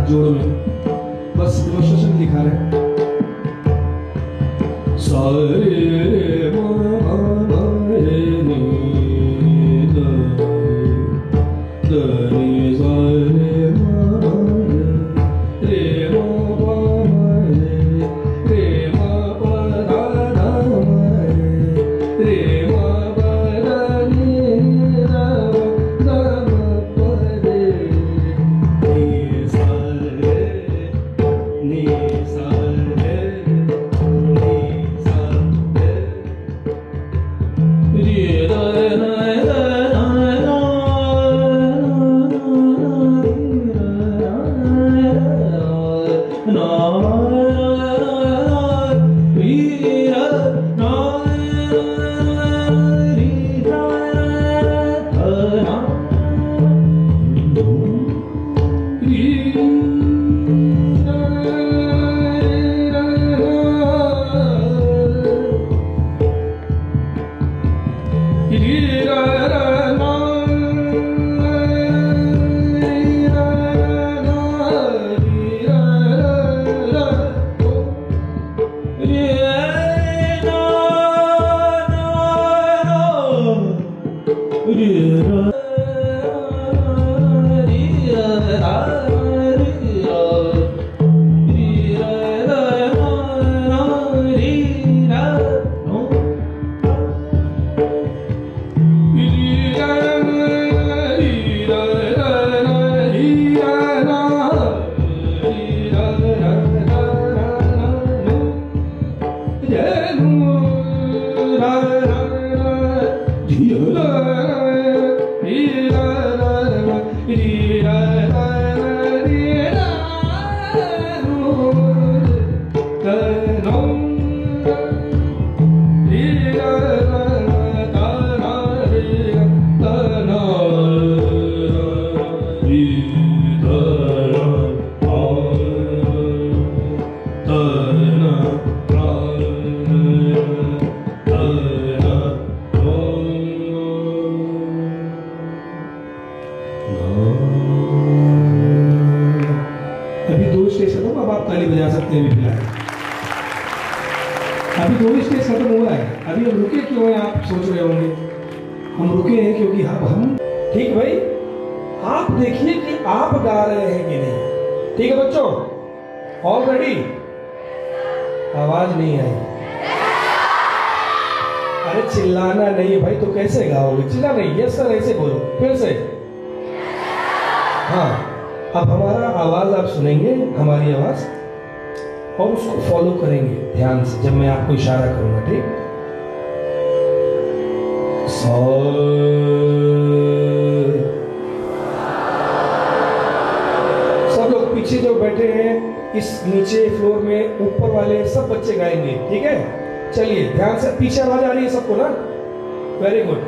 हाथ जोड़ में, बस डेमोन्स्ट्रेशन दिखा रहे हैं। सारे मा रे नी द नी सा रे मा रे मा रे मा पा धा धा रे मा पा धा नी धा धा प रे नी सा रे नी सा रे नी सा रे रे दा ना दा अभी 2 स्टेज खत्म, अब आप ताली बजा सकते हैं। फिलहाल अभी 2 स्टेज खत्म हुआ है। अभी हम रुके क्यों हैं आप सोच रहे होंगे। हम रुके हैं क्योंकि हम ठीक भाई, आप देखिए कि आप गा रहे हैं कि नहीं। ठीक है बच्चों, ऑल रेडी? आवाज नहीं आई। अरे चिल्लाना नहीं भाई, तो कैसे गाओगे? चिल्ला नहीं। यस सर ऐसे बोलो फिर से। हाँ, अब हमारा आवाज आप सुनेंगे, हमारी आवाज, और उसको फॉलो करेंगे ध्यान से जब मैं आपको इशारा करूंगा। ठीक? सब लोग पीछे जो बैठे हैं इस नीचे फ्लोर में, ऊपर वाले सब बच्चे गाएंगे। ठीक है, चलिए ध्यान से। पीछे आवाज आ रही है सबको ना? Very good.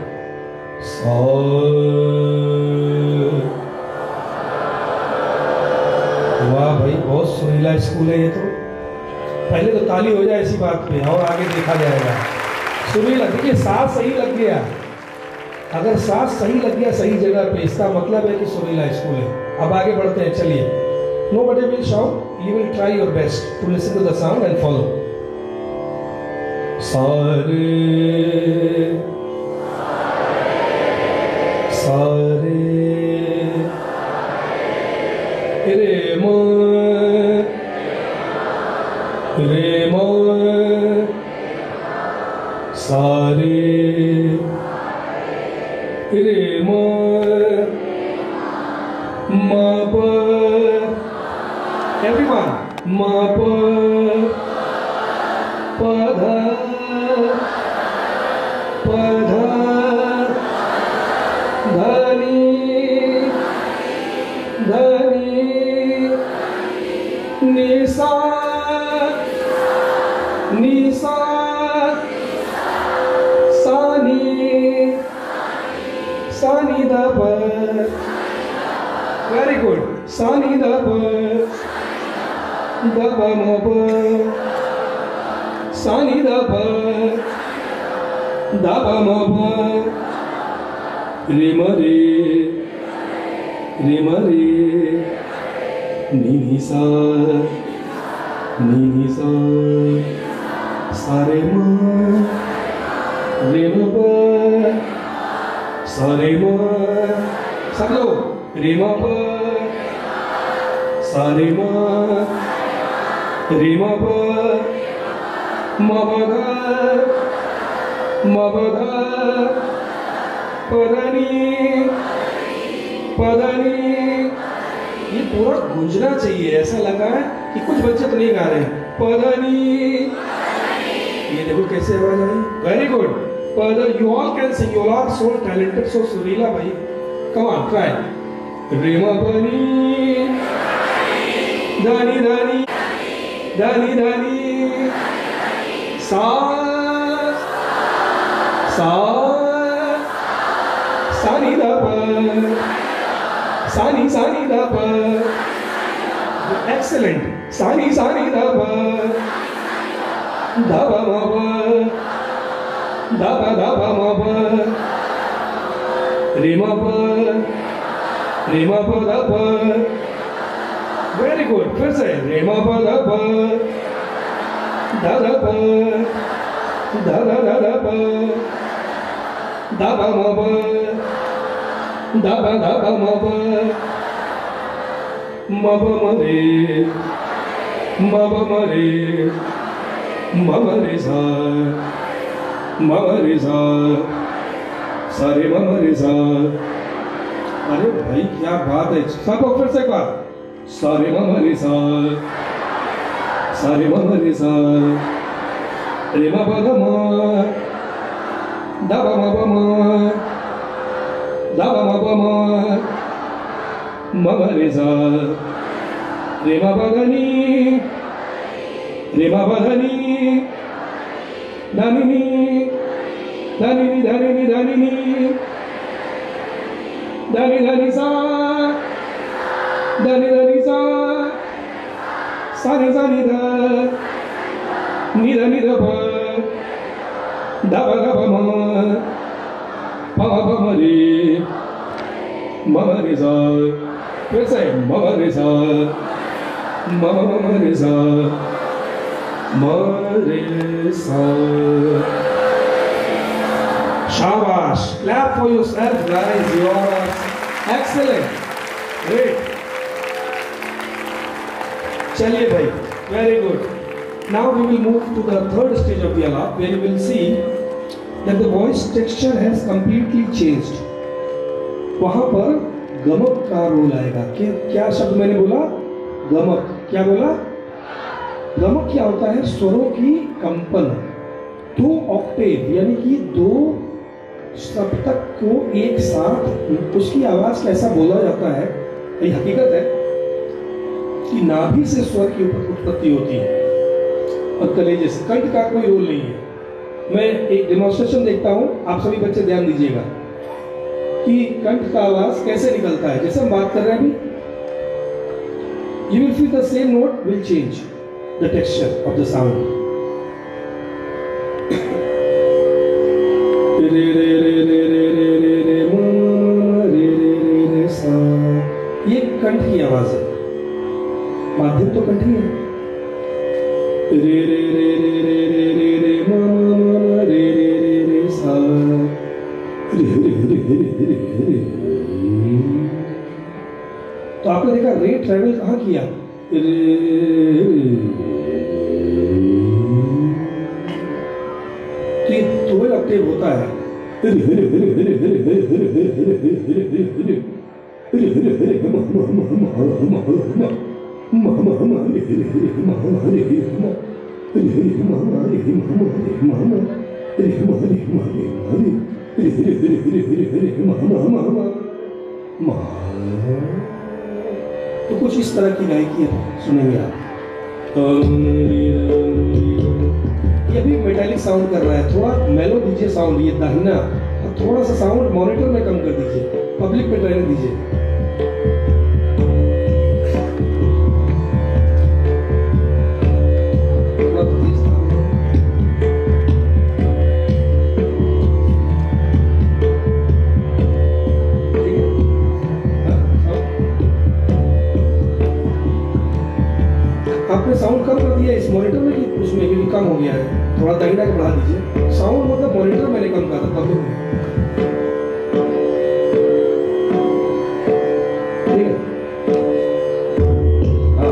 वाह भाई, बहुत सुरीला स्कूल है ये तो। पहले तो ताली हो जाए इसी बात पे, और आगे देखा जाएगा। सुरीला, देखिए साथ सही लग गया। अगर साथ सही लग गया सही जगह पे, इसका मतलब है कि सुरीला स्कूल है। अब आगे बढ़ते हैं, चलिए। Nobody will shout, you will try your best to listen to the sound and follow. सारे सारे रे म सारे रे म प everyone ma pa pa dha dhani ni sa sa ni da pa. Very good. Sa ni da pa da pa ma pa sa ni da pa ma pa re ma re नी सा सारे माँ रे म प सारे माँ सब लोग रे म प सारे माँ रे म प म प ध पदानी। ये पूरा गूंजना चाहिए, ऐसा लगा है कि कुछ बच्चे तो नहीं गा रहे हैं। पदानी, ये देखो कैसे आवाज आई, वेरी गुड। पद, you all can sing, you are so talented, so सुरीला भाई, कम ऑन ट्राई। रेमा बनी दानी दानी दानी दानी सा सा सानी दा प सानी सानी दा प, एक्सेलेंट। सानी सानी दा प दा प म प दा प म प रे म प दा प, वेरी गुड। फिर से रे म प दा प दा प दा प दा प म प दा प म प म प म रे सा सा रे म रे सा। अरे भाई क्या बात है, सब फिर से एक बार। सा रे म रे सा रे म प द म दा प म प म दा प म प म रे सा रे म प द नी दानी नी दानी सा सानी सानी दा नी दा प दा प म रे सा। फिर से म रे सा रे सा। शाबाश, clap for yourself guys, you are excellent, great। चलिए भाई, very good। Now we will move to the third stage of the alap, where you will see that the voice texture has completely changed। वहाँ पर गमक का role आएगा। क्या शब्द मैंने बोला? गमक। क्या बोला? गमक क्या होता है? स्वरों की कंपन। 2 ऑक्टेव यानी कि 2 सप्तक को एक साथ उसकी आवाज कैसा बोला जाता है, ये हकीकत है कि नाभि से स्वर की उत्पत्ति होती है और कलेजे से। कंठ का कोई रोल नहीं है। मैं एक डेमोन्स्ट्रेशन देखता हूं, आप सभी बच्चे ध्यान दीजिएगा कि कंठ का आवाज कैसे निकलता है। जैसे हम बात कर रहे हैं अभी, you will feel the same note will change the texture of the sound। रे रे रे रे रे रे रे रे म रे रे रे सा, ये कंठ की आवाज है। माध्यम तो कंठ ही है। रे रे रे रे रे रे रे रे म रे रे रे सा रे रे रे रे रे। तो आपने देखा रे ट्रेवल कहाँ किया? तो ये 12 ऑक्टेव होता है। तो कुछ इस तरह की गायकी सुनेंगे आप। ये भी मेटालिक साउंड कर रहा है, थोड़ा मेलो दीजिए साउंड, ये दाहिना, और थोड़ा सा साउंड मॉनिटर में कम कर दीजिए, पब्लिक पे ट्रेनिंग दीजिए। आपने साउंड कम कर दिया इस मॉनिटर में कि उसमें, क्योंकि कम हो गया है, थोड़ा दाहिना के बढ़ा दीजिए। साउंड मतलब मॉनिटर मैंने कम करा था पब्लिक में, ठीक है? हाँ,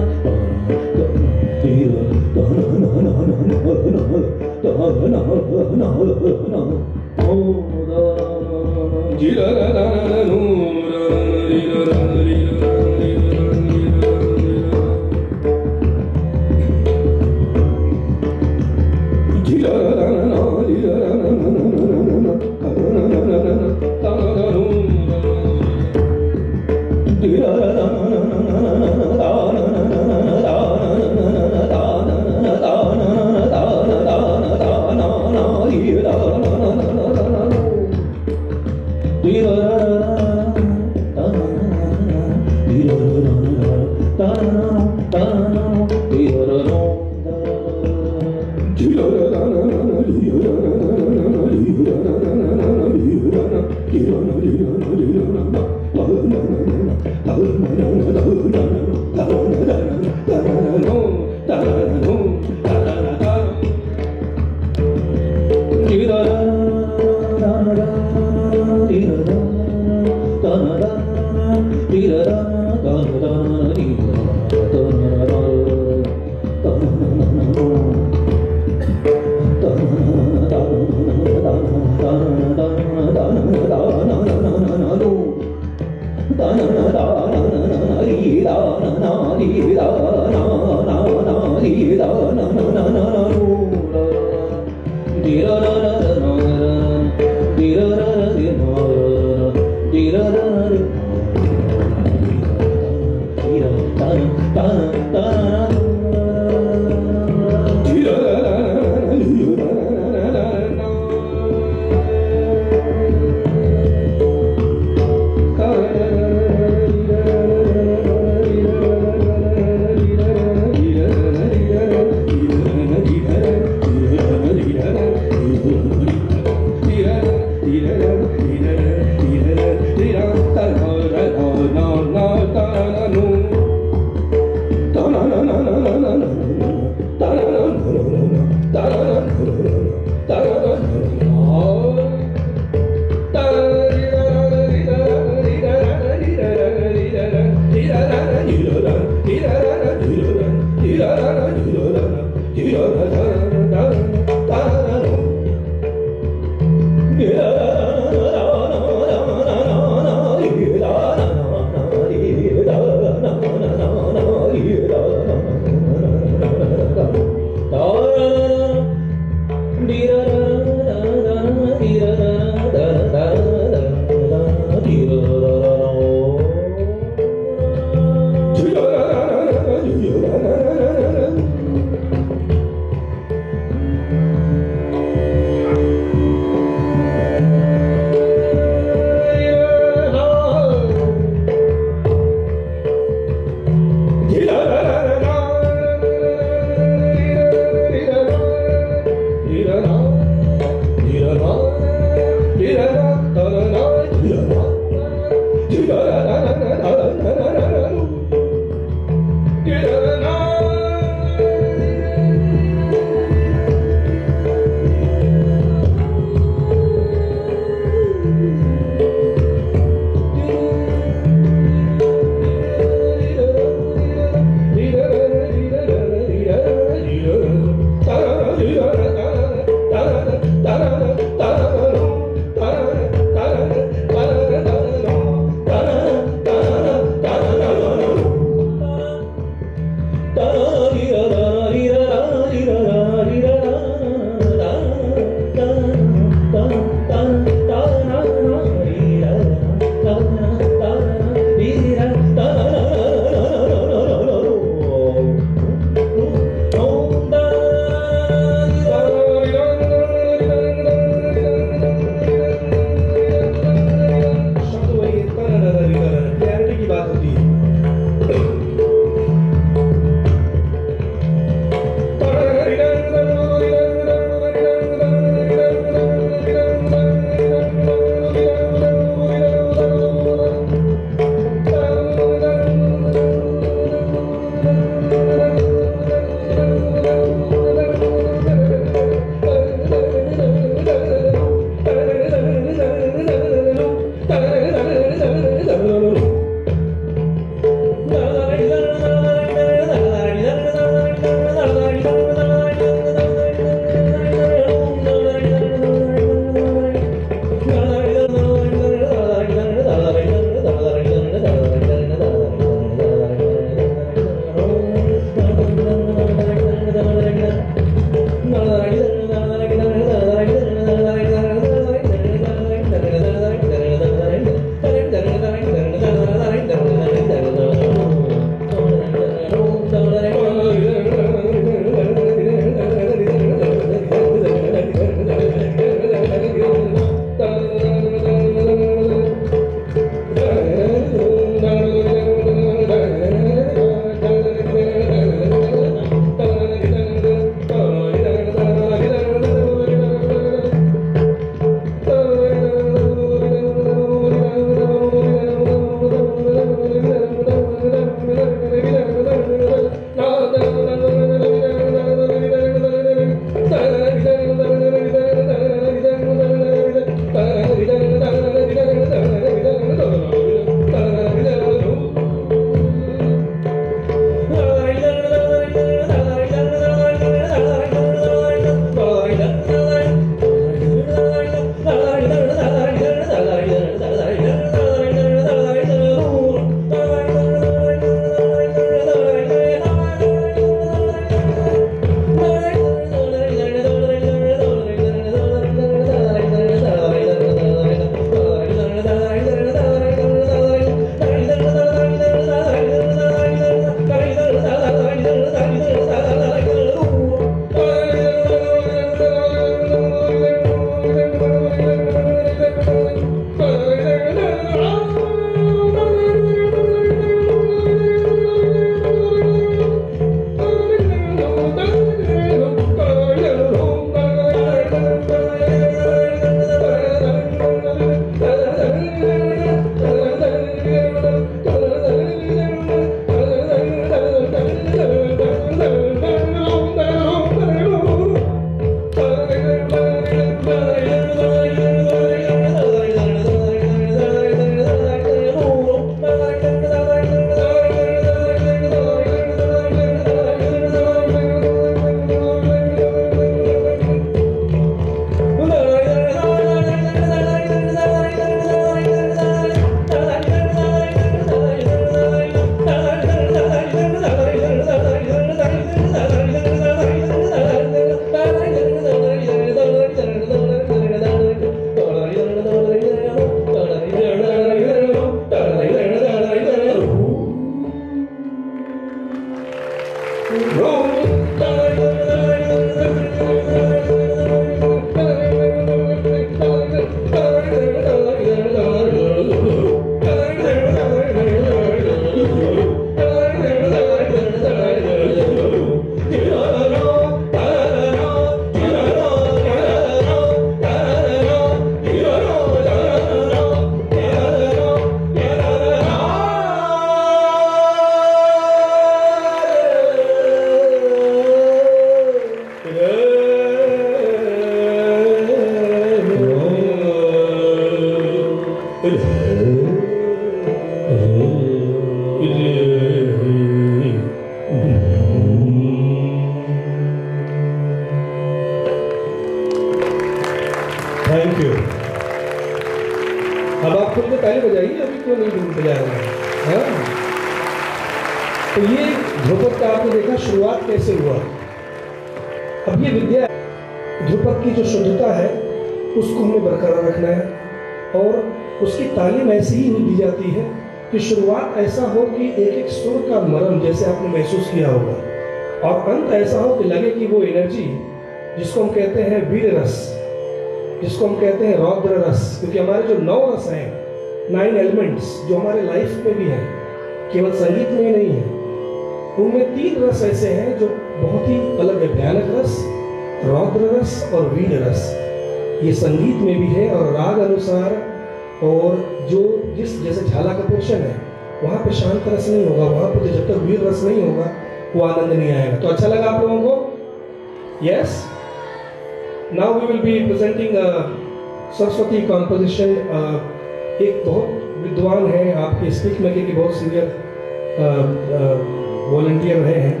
अब आप खुद में ताली बजाइए, अभी क्यों नहीं बजा रहे हैं? हाँ? तो ये ध्रुपद का आपने देखा शुरुआत कैसे हुआ। अब ये विद्या, ध्रुपद की जो शुद्धता है उसको हमें बरकरार रखना है और उसकी तालीम ऐसी ही दी जाती है कि शुरुआत ऐसा हो कि एक एक सुर का मरम जैसे आपने महसूस किया होगा, और अंत ऐसा हो कि लगे कि वो एनर्जी जिसको हम कहते हैं वीर रस, जिसको हम कहते हैं रौद्र रस, क्योंकि हमारे जो 9 रस हैं, 9 एलिमेंट्स जो हमारे लाइफ में भी हैं, केवल संगीत में ही नहीं है, उनमें 3 रस ऐसे हैं जो बहुत ही अलग है, भयानक रस, रौद्र रस और वीर रस। ये संगीत में भी है और राग अनुसार, और जो जिस जैसे झाला का पोर्शन है वहाँ पे शांत रस नहीं होगा, वहाँ पे जब तक वीर रस नहीं होगा वो आनंद नहीं आएगा। तो अच्छा लगा आप लोगों को? Yes. Now we will be presenting Saraswati composition. एक बहुत विद्वान है, आपके स्पीक मेकिंग के बहुत सीनियर वॉलंटियर रहे हैं,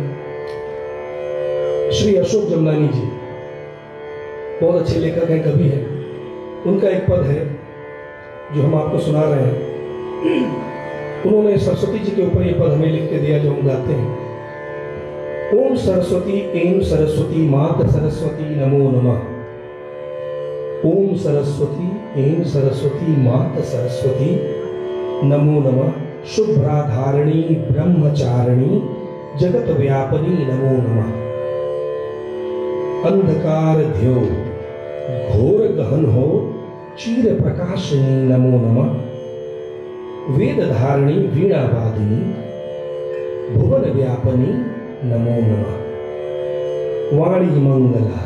श्री अशोक जमनानी जी, बहुत अच्छे लेखक हैं, कवि हैं। उनका एक पद है जो हम आपको सुना रहे हैं। उन्होंने सरस्वती जी के ऊपर ये पद हमें लिख के दिया जो हम गाते हैं। ओम सरस्वती ऐं सरस्वती मात सरस्वती नमो नमः। ओम सरस्वती ऐं सरस्वती मात सरस्वती नमो नमः। शुभ्राधारिणी ब्रह्मचारिणी जगत व्यापिनी नमो नमः। अंधकार ध्यो घोर गहन हो चीर प्रकाशिनी नमो नमः। वेद धारिणी वीणा वादिनी भुवन व्यापनी नमो नमः। वाणी मंगला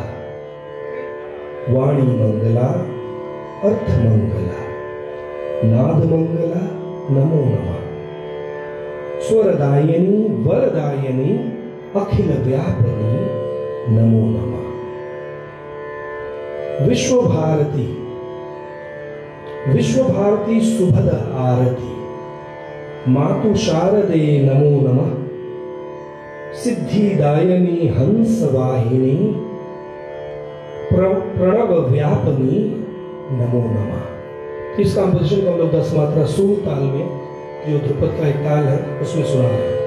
वाणी मंगला अर्थ मंगला नाद मंगला नमो नमः। स्वरदायिनी वरदायिनी अखिल व्यापनी नमो नमः। विश्व भारती सुभद आरती मातु शारदे नमो नमः। सिद्धिदायिनी हंस वाहिनी प्रणव व्यापनी नमो नमः। इस कॉम्पोजिशन को हम लोग 10 मात्रा सूर ताल में, जो ध्रुपद का एक ताल है, उसमें सुना रहे हैं।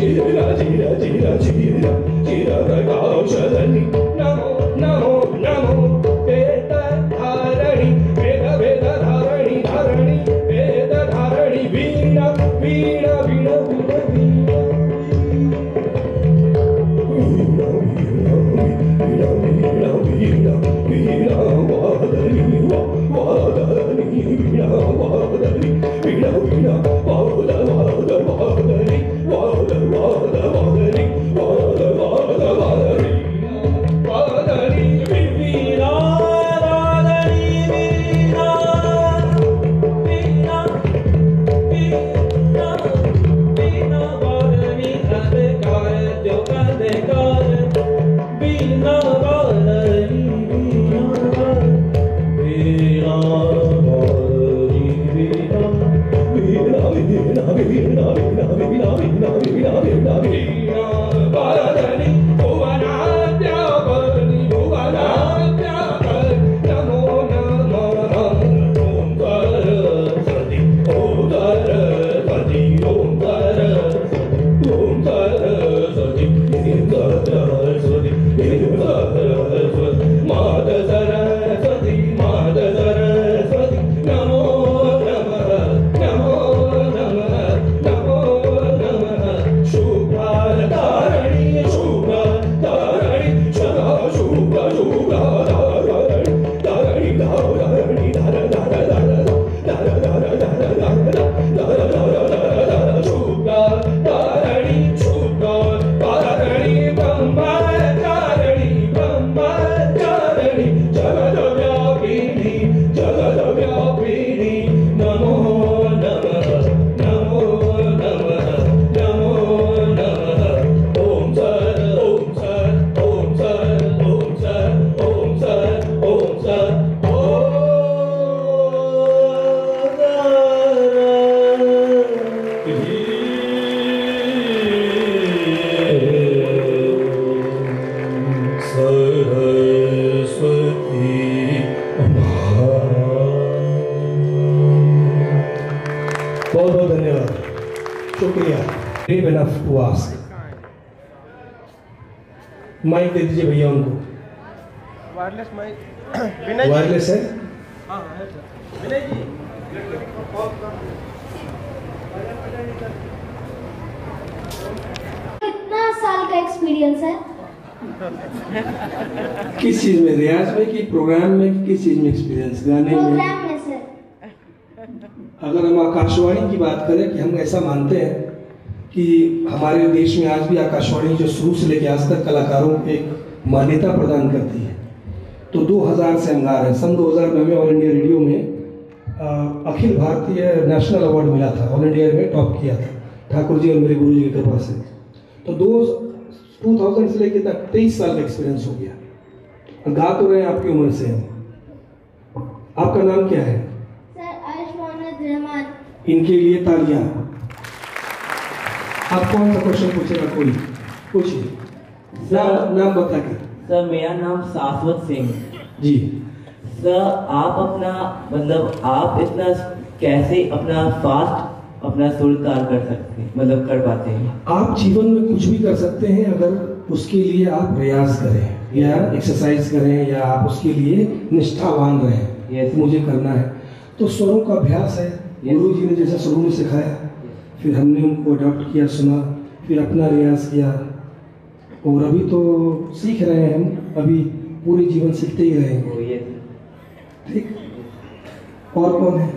बहुत बहुत धन्यवाद, शुक्रिया। Brave enough to ask. Mic दे दीजिए भैया उनको। वायरलेस माइक वायरलेस है? हाँ है सर। विनय जी कितना साल का एक्सपीरियंस है? किस चीज में, रियाज में कि प्रोग्राम में, कि किस चीज में एक्सपीरियंस? गाने में? प्रोग्राम में सर। अगर हम आकाशवाणी की बात करें कि हम ऐसा मानते हैं कि हमारे देश में आज भी आकाशवाणी जो शुरू से लेकर आज तक कलाकारों को एक मान्यता प्रदान करती है, तो 2000 से अंगार है। सन 2000 में हमें ऑल इंडिया रेडियो में अखिल भारतीय नेशनल अवार्ड मिला था, ऑल इंडिया में टॉप किया था ठाकुर जी और मेरे गुरु जी की कृपा से। तो 2000 से लेकर तक 23 साल का एक्सपीरियंस हो गया। गा तो रहे आपकी उम्र से हम। आपका नाम क्या है? रहमान। इनके लिए तालियां। आप कौन सा क्वेश्चन पूछेगा? कोई पूछिए, नाम बता के। सर मेरा नाम शाश्वत सिंह जी। सर आप अपना मतलब आप इतना कैसे अपना फास्ट अपना सुर तार कर सकते हैं, मतलब कर पाते हैं? आप जीवन में कुछ भी कर सकते हैं अगर उसके लिए आप प्रयास करें या एक्सरसाइज करें या आप उसके लिए निष्ठावान रहें। Yes. मुझे करना है तो स्वरों का अभ्यास है। गुरु जी ने जैसे शुरू में सिखाया, फिर हमने उनको अडॉप्ट किया, सुना, फिर अपना रियाज किया और अभी तो सीख रहे हैं हम, अभी पूरे जीवन सीखते ही रहेंगे। ठीक। और कौन है?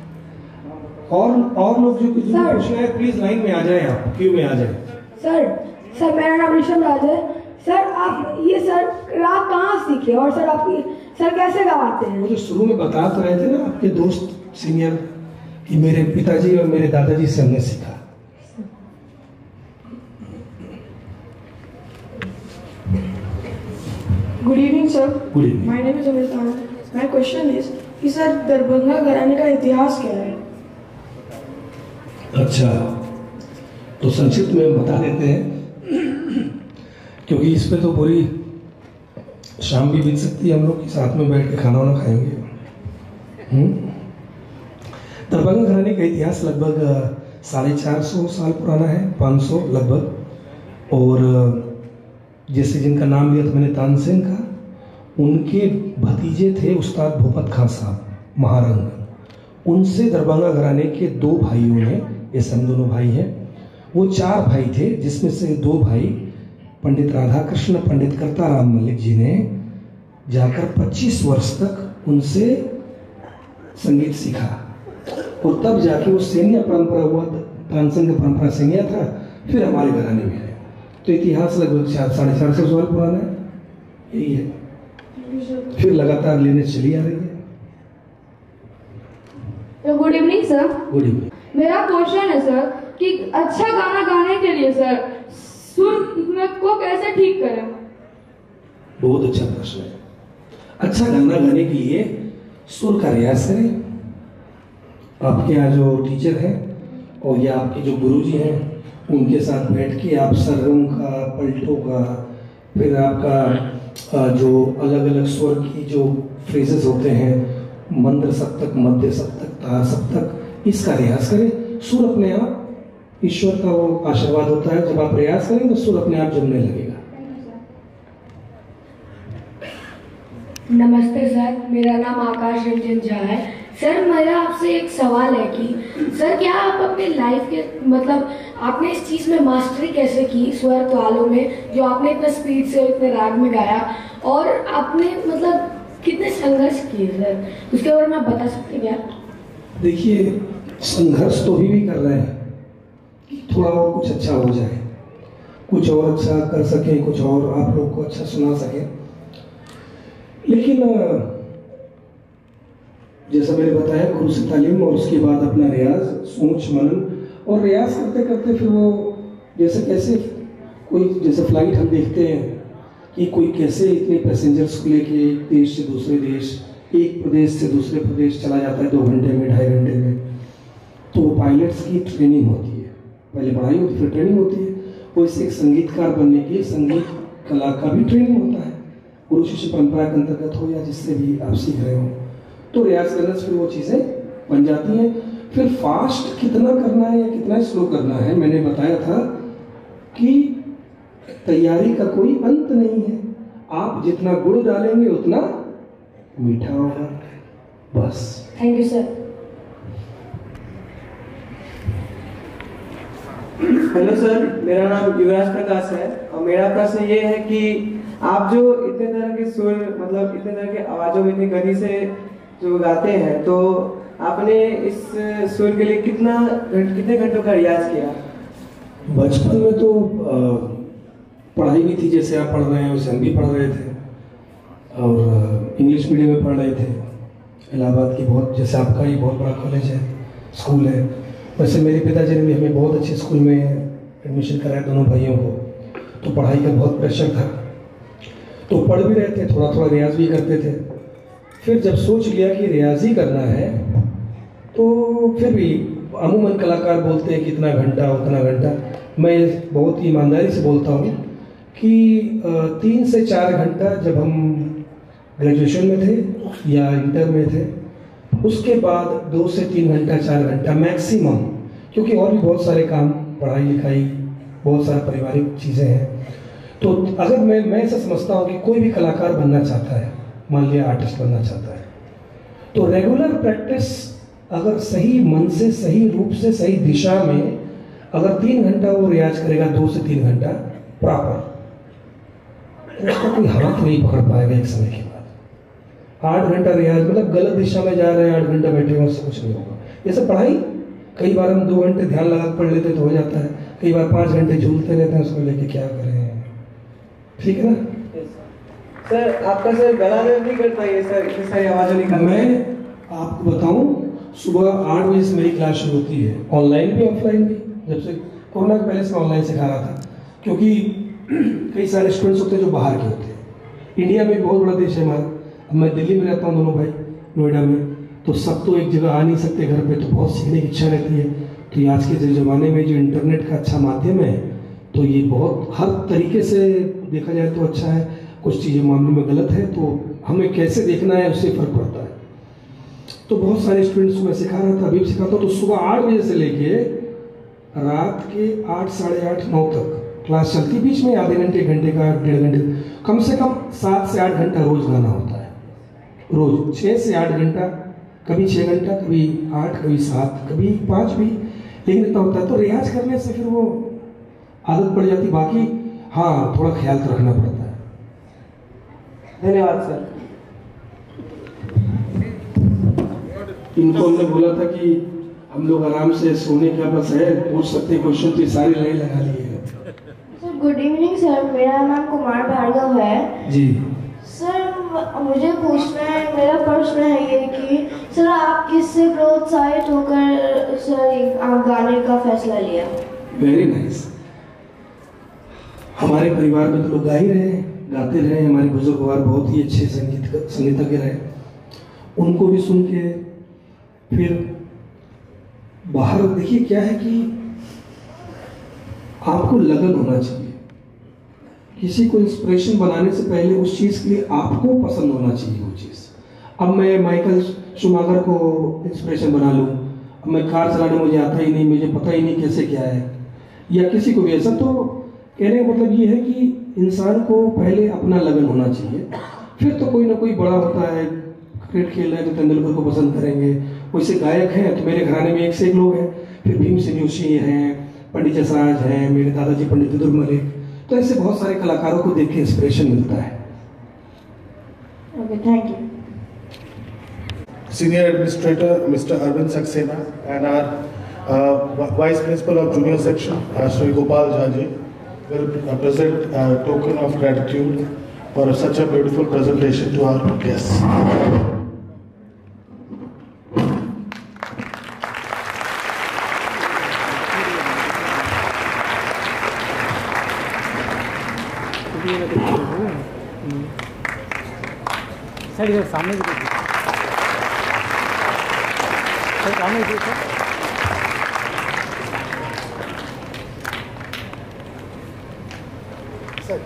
और लोग जो कुछ पूछना है प्लीज लाइन में आ जाए, आप क्यू में आ जाए। सर मेरा नाम ऋषभ राज है। सर आप ये सर राग कहाँ सीखे और सर आपकी सर कैसे गवाते हैं? वो जो शुरू में बता तो रहे थे ना आपके दोस्त सीनियर कि मेरे पिताजी और मेरे दादाजी से हमने सीखा। Good evening sir. Good evening. My name is Amit Anand. My question is कि सर दरभंगा घराने का इतिहास क्या है? अच्छा, तो संक्षिप्त में बता देते हैं क्योंकि इस पे तो पूरी शाम भी बीत सकती है, हम लोग साथ में बैठ के खाना वाना खाएंगे। दरभंगा घराने का इतिहास लगभग 450 साल पुराना है, 500 लगभग। और जैसे जिनका नाम लिया था मैंने तानसेन का, उनके भतीजे थे उस्ताद भूपत खां साहब महारंग, उनसे दरभंगा घराने के 2 भाइयों ने, ये हम दोनों भाई हैं, वो 4 भाई थे, जिसमें से 2 भाई पंडित राधाकृष्ण पंडित करताराम मल्लिक जी ने जाकर 25 वर्ष तक उनसे संगीत सीखा और तब जाके वो सेनिया परंपरा हुआ, तानसेन का परंपरा सेनिया था, फिर हमारे घराने में है। तो इतिहास लगभग 450 साल पुराना है, यही है, फिर लगातार लेने चली आ रही है। Good evening sir. Good evening. मेरा क्वेश्चन है सर कि अच्छा गाना गाने के लिए सर सुर में को कैसे ठीक करें? बहुत अच्छा प्रश्न है। अच्छा गाना गाने के लिए सुर का रियाज करें। आपके यहाँ जो टीचर हैं और या आपके जो गुरुजी हैं उनके साथ बैठ के आप सरगम का, पलटों का, फिर आपका जो अलग अलग स्वर की जो फ्रेजेस होते हैं, मंद्र सप्तक, मध्य सप्तक, तार सप्तक, इसका रियाज करें। सुर अपने आप, ईश्वर का वो आशीर्वाद होता है, जब आप प्रयास करेंगे तो सुर अपने आप जमने लगेगा। नमस्ते सर, मेरा नाम आकाश रंजन झा है। सर मेरा आपसे एक सवाल है कि सर क्या आप अपने लाइफ के मतलब आपने इस चीज़ में मास्टरी कैसे की स्वर तालों में, जो आपने इतना स्पीड से इतने राग में गाया, और आपने मतलब कितने संघर्ष किए सर, उसके बारे में आप बता सकते हैं क्या? देखिए, संघर्ष तो भी कर रहे हैं कि थोड़ा और कुछ अच्छा हो जाए, कुछ और अच्छा कर सके, कुछ और आप लोग को अच्छा सुना सके। लेकिन जैसा मैंने बताया, गुरु से तालीम और उसके बाद अपना रियाज, सोच, मनन, और रियाज करते करते फिर वो जैसे कैसे कोई जैसे फ्लाइट हम देखते हैं कि कोई कैसे इतने पैसेंजर्स को लेके एक देश से दूसरे देश, एक प्रदेश से दूसरे प्रदेश चला जाता है 2 घंटे में, 2.5 घंटे में। तो वो पायलट्स की ट्रेनिंग होती है, पहले पढ़ाई होती है फिर ट्रेनिंग होती है। वैसे एक संगीतकार बनने के लिए संगीत कला का भी ट्रेनिंग होता है, गुरु शिष्य परंपरा के अंतर्गत हो या जिससे भी आप सीख रहे हो। तो रियाज करने से फिर वो चीज़ें बन जाती हैं। फिर फास्ट कितना करना है या कितना स्लो करना है, मैंने बताया था कि तैयारी का कोई अंत नहीं है। आप जितना गुड़ डालेंगे उतना मीठा होगा, बस। Thank you sir. Hello sir, मेरा नाम युवराज प्रकाश है और मेरा प्रश्न ये है कि आप जो इतने तरह के सुर, मतलब इतने तरह के आवाजों में इतनी गति से जो गाते हैं, तो आपने इस सुर के लिए कितने घंटों का रियाज किया? बचपन में तो पढ़ाई भी थी, जैसे आप पढ़ रहे हैं वैसे हम भी पढ़ रहे थे, और इंग्लिश मीडियम में पढ़ रहे थे। इलाहाबाद की बहुत, जैसे आपका ही बहुत बड़ा कॉलेज है, स्कूल है, वैसे मेरे पिताजी ने भी हमें बहुत अच्छे स्कूल में एडमिशन कराया दोनों भाइयों को। तो पढ़ाई का बहुत प्रेशर था, तो पढ़ भी रहे थे, थोड़ा थोड़ा रियाज भी करते थे। फिर जब सोच लिया कि रियाज ही करना है, तो फिर भी अमूमन कलाकार बोलते हैं कि इतना घंटा उतना घंटा। मैं बहुत ही ईमानदारी से बोलता हूँ कि 3 से 4 घंटा जब हम ग्रेजुएशन में थे या इंटर में थे, उसके बाद 2 से 3 घंटा 4 घंटा मैक्सिमम, क्योंकि और भी बहुत सारे काम, पढ़ाई लिखाई, बहुत सारा पारिवारिक चीज़ें हैं। तो अगर मैं ऐसा समझता हूँ कि कोई भी कलाकार बनना चाहता है, मान लिया आर्टिस्ट बनना चाहता है, तो रेगुलर प्रैक्टिस अगर सही मन से, सही रूप से, सही दिशा में अगर 3 घंटा वो रियाज करेगा, 2 से 3 घंटा प्रॉपर, उसका कोई हाथ नहीं पकड़ पाएगा एक समय के बाद। 8 घंटा रियाज मतलब गलत दिशा में जा रहे हैं, 8 घंटा बैठे हैं, उससे कुछ नहीं होगा। जैसे पढ़ाई, कई बार हम 2 घंटे ध्यान लगा पढ़ लेते तो हो जाता है, कई बार 5 घंटे झूलते रहते हैं, उसको लेके क्या करें। ठीक है ना सर? आपका सर गला में नहीं करता ये सर, इतनी सारी आवाज़ें निकालना। मैं आपको बताऊं, सुबह 8 बजे से मेरी क्लास शुरू होती है, ऑनलाइन भी ऑफलाइन भी। जब से कोरोना के पहले से मैं ऑनलाइन सिखा रहा था, क्योंकि कई सारे स्टूडेंट्स होते हैं जो बाहर के होते हैं। इंडिया में बहुत बड़ा देश है हमारा। अब मैं दिल्ली में रहता हूँ, दोनों भाई नोएडा में, तो सब तो एक जगह आ नहीं सकते घर पे, तो बहुत सीखने की इच्छा रहती है। तो आज के ज़माने में जो इंटरनेट का अच्छा माध्यम है, तो ये बहुत हर तरीके से देखा जाए तो अच्छा है। कुछ चीज़ें मामले में गलत है, तो हमें कैसे देखना है उससे फ़र्क पड़ता है। तो बहुत सारे स्टूडेंट्स को मैं सिखा रहा था, अभी भी सिखाता हूँ। तो सुबह 8 बजे से लेके रात के 8, साढ़े 8, 9 तक क्लास चलती, बीच में आधे घंटे, घंटे का, 1.5 घंटे, कम से कम 7 से 8 घंटा रोज गाना होता है। रोज 6 से 8 घंटा, कभी 6 घंटा, कभी 8, कभी 7, कभी 5 भी, लेकिन इतना होता है। तो रियाज करने से फिर वो आदत पड़ जाती। बाकी हाँ, थोड़ा ख्याल तो रखना पड़ता है। धन्यवाद सर। इनको हमने बोला था कि हम लोग आराम से सोने का बस है, पूछ सकते क्वेश्चन, तो सारी लाइन लगा लिए है। सर गुड इवनिंग सर, मेरा नाम कुमार भार्गव है जी सर। मुझे पूछना है, मेरा प्रश्न है ये कि सर आप किससे प्रोत्साहित होकर सर आप गाने का फैसला लिया? Very nice. हमारे परिवार में तो लोग गा ही रहे हैं, गाते रहे। हमारे बुजुर्गवार बहुत ही अच्छे संगीतज्ञ रहे। उनको भी सुन के फिर बाहर देखिए क्या है कि आपको लगन होना चाहिए। किसी को इंस्पिरेशन बनाने से पहले उस चीज़ के लिए आपको पसंद होना चाहिए वो चीज़। अब मैं माइकल शूमाकर को इंस्पिरेशन बना लूँ, अब मैं कार चलाने मुझे आता ही नहीं, मुझे पता ही नहीं कैसे क्या है, या किसी को भी ऐसा। तो कहने का मतलब ये है कि इंसान को पहले अपना लगन होना चाहिए, फिर तो कोई ना कोई बड़ा होता है। क्रिकेट खेल रहे हैं तो तेंदुलकर को पसंद करेंगे, वैसे गायक हैं तो मेरे घराने में एक से एक लोग हैं, फिर भीमसेन जोशी हैं, पंडित जसराज हैं, मेरे दादाजी पंडित दुर्ग मलिक। तो ऐसे बहुत सारे कलाकारों को देख के इंस्पिरेशन मिलता है। Okay, thank you. Senior Administrator Mr. Arvind Saxena and our Vice Principal of Junior Section Shri Gopal Jhaji will present a token of gratitude for such a beautiful presentation to our guests. Sir इधर सामने भी देखिए, sir सामने देखिए। Sir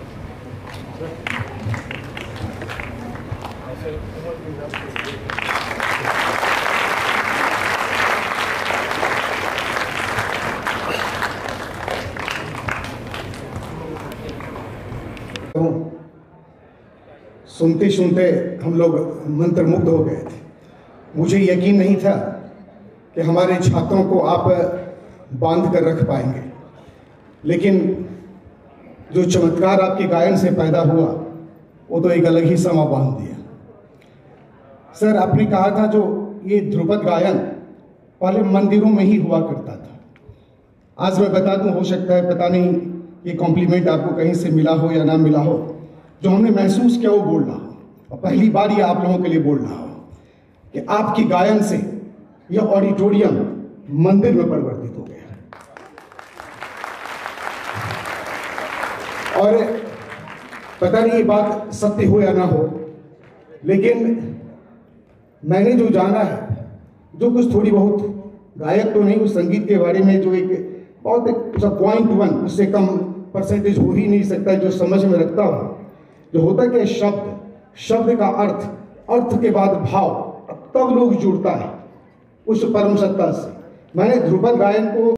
सुनते सुनते हम लोग मंत्रमुग्ध हो गए थे। मुझे यकीन नहीं था कि हमारे छात्रों को आप बांध कर रख पाएंगे, लेकिन जो चमत्कार आपके गायन से पैदा हुआ वो तो एक अलग ही समा बांध दिया। सर, आपने कहा था जो ये ध्रुपद गायन पहले मंदिरों में ही हुआ करता था। आज मैं बता दूं, हो सकता है पता नहीं ये कॉम्प्लीमेंट आपको कहीं से मिला हो या ना मिला हो, जो हमने महसूस किया वो बोल रहा हूँ, और पहली बार ये आप लोगों के लिए बोल रहा हूँ कि आपकी गायन से यह ऑडिटोरियम मंदिर में परिवर्तित हो गया है। और पता नहीं ये बात सत्य हो या ना हो, लेकिन मैंने जो जाना है, जो कुछ थोड़ी बहुत, गायक तो नहीं, उस संगीत के बारे में जो एक बहुत 0.1 उससे कम परसेंटेज हो ही नहीं सकता जो समझ में रखता हूँ। जो होता कि शब्द का अर्थ के बाद भाव, तब लोग जुड़ता है उस परम सत्ता से। मैंने ध्रुपद गायन को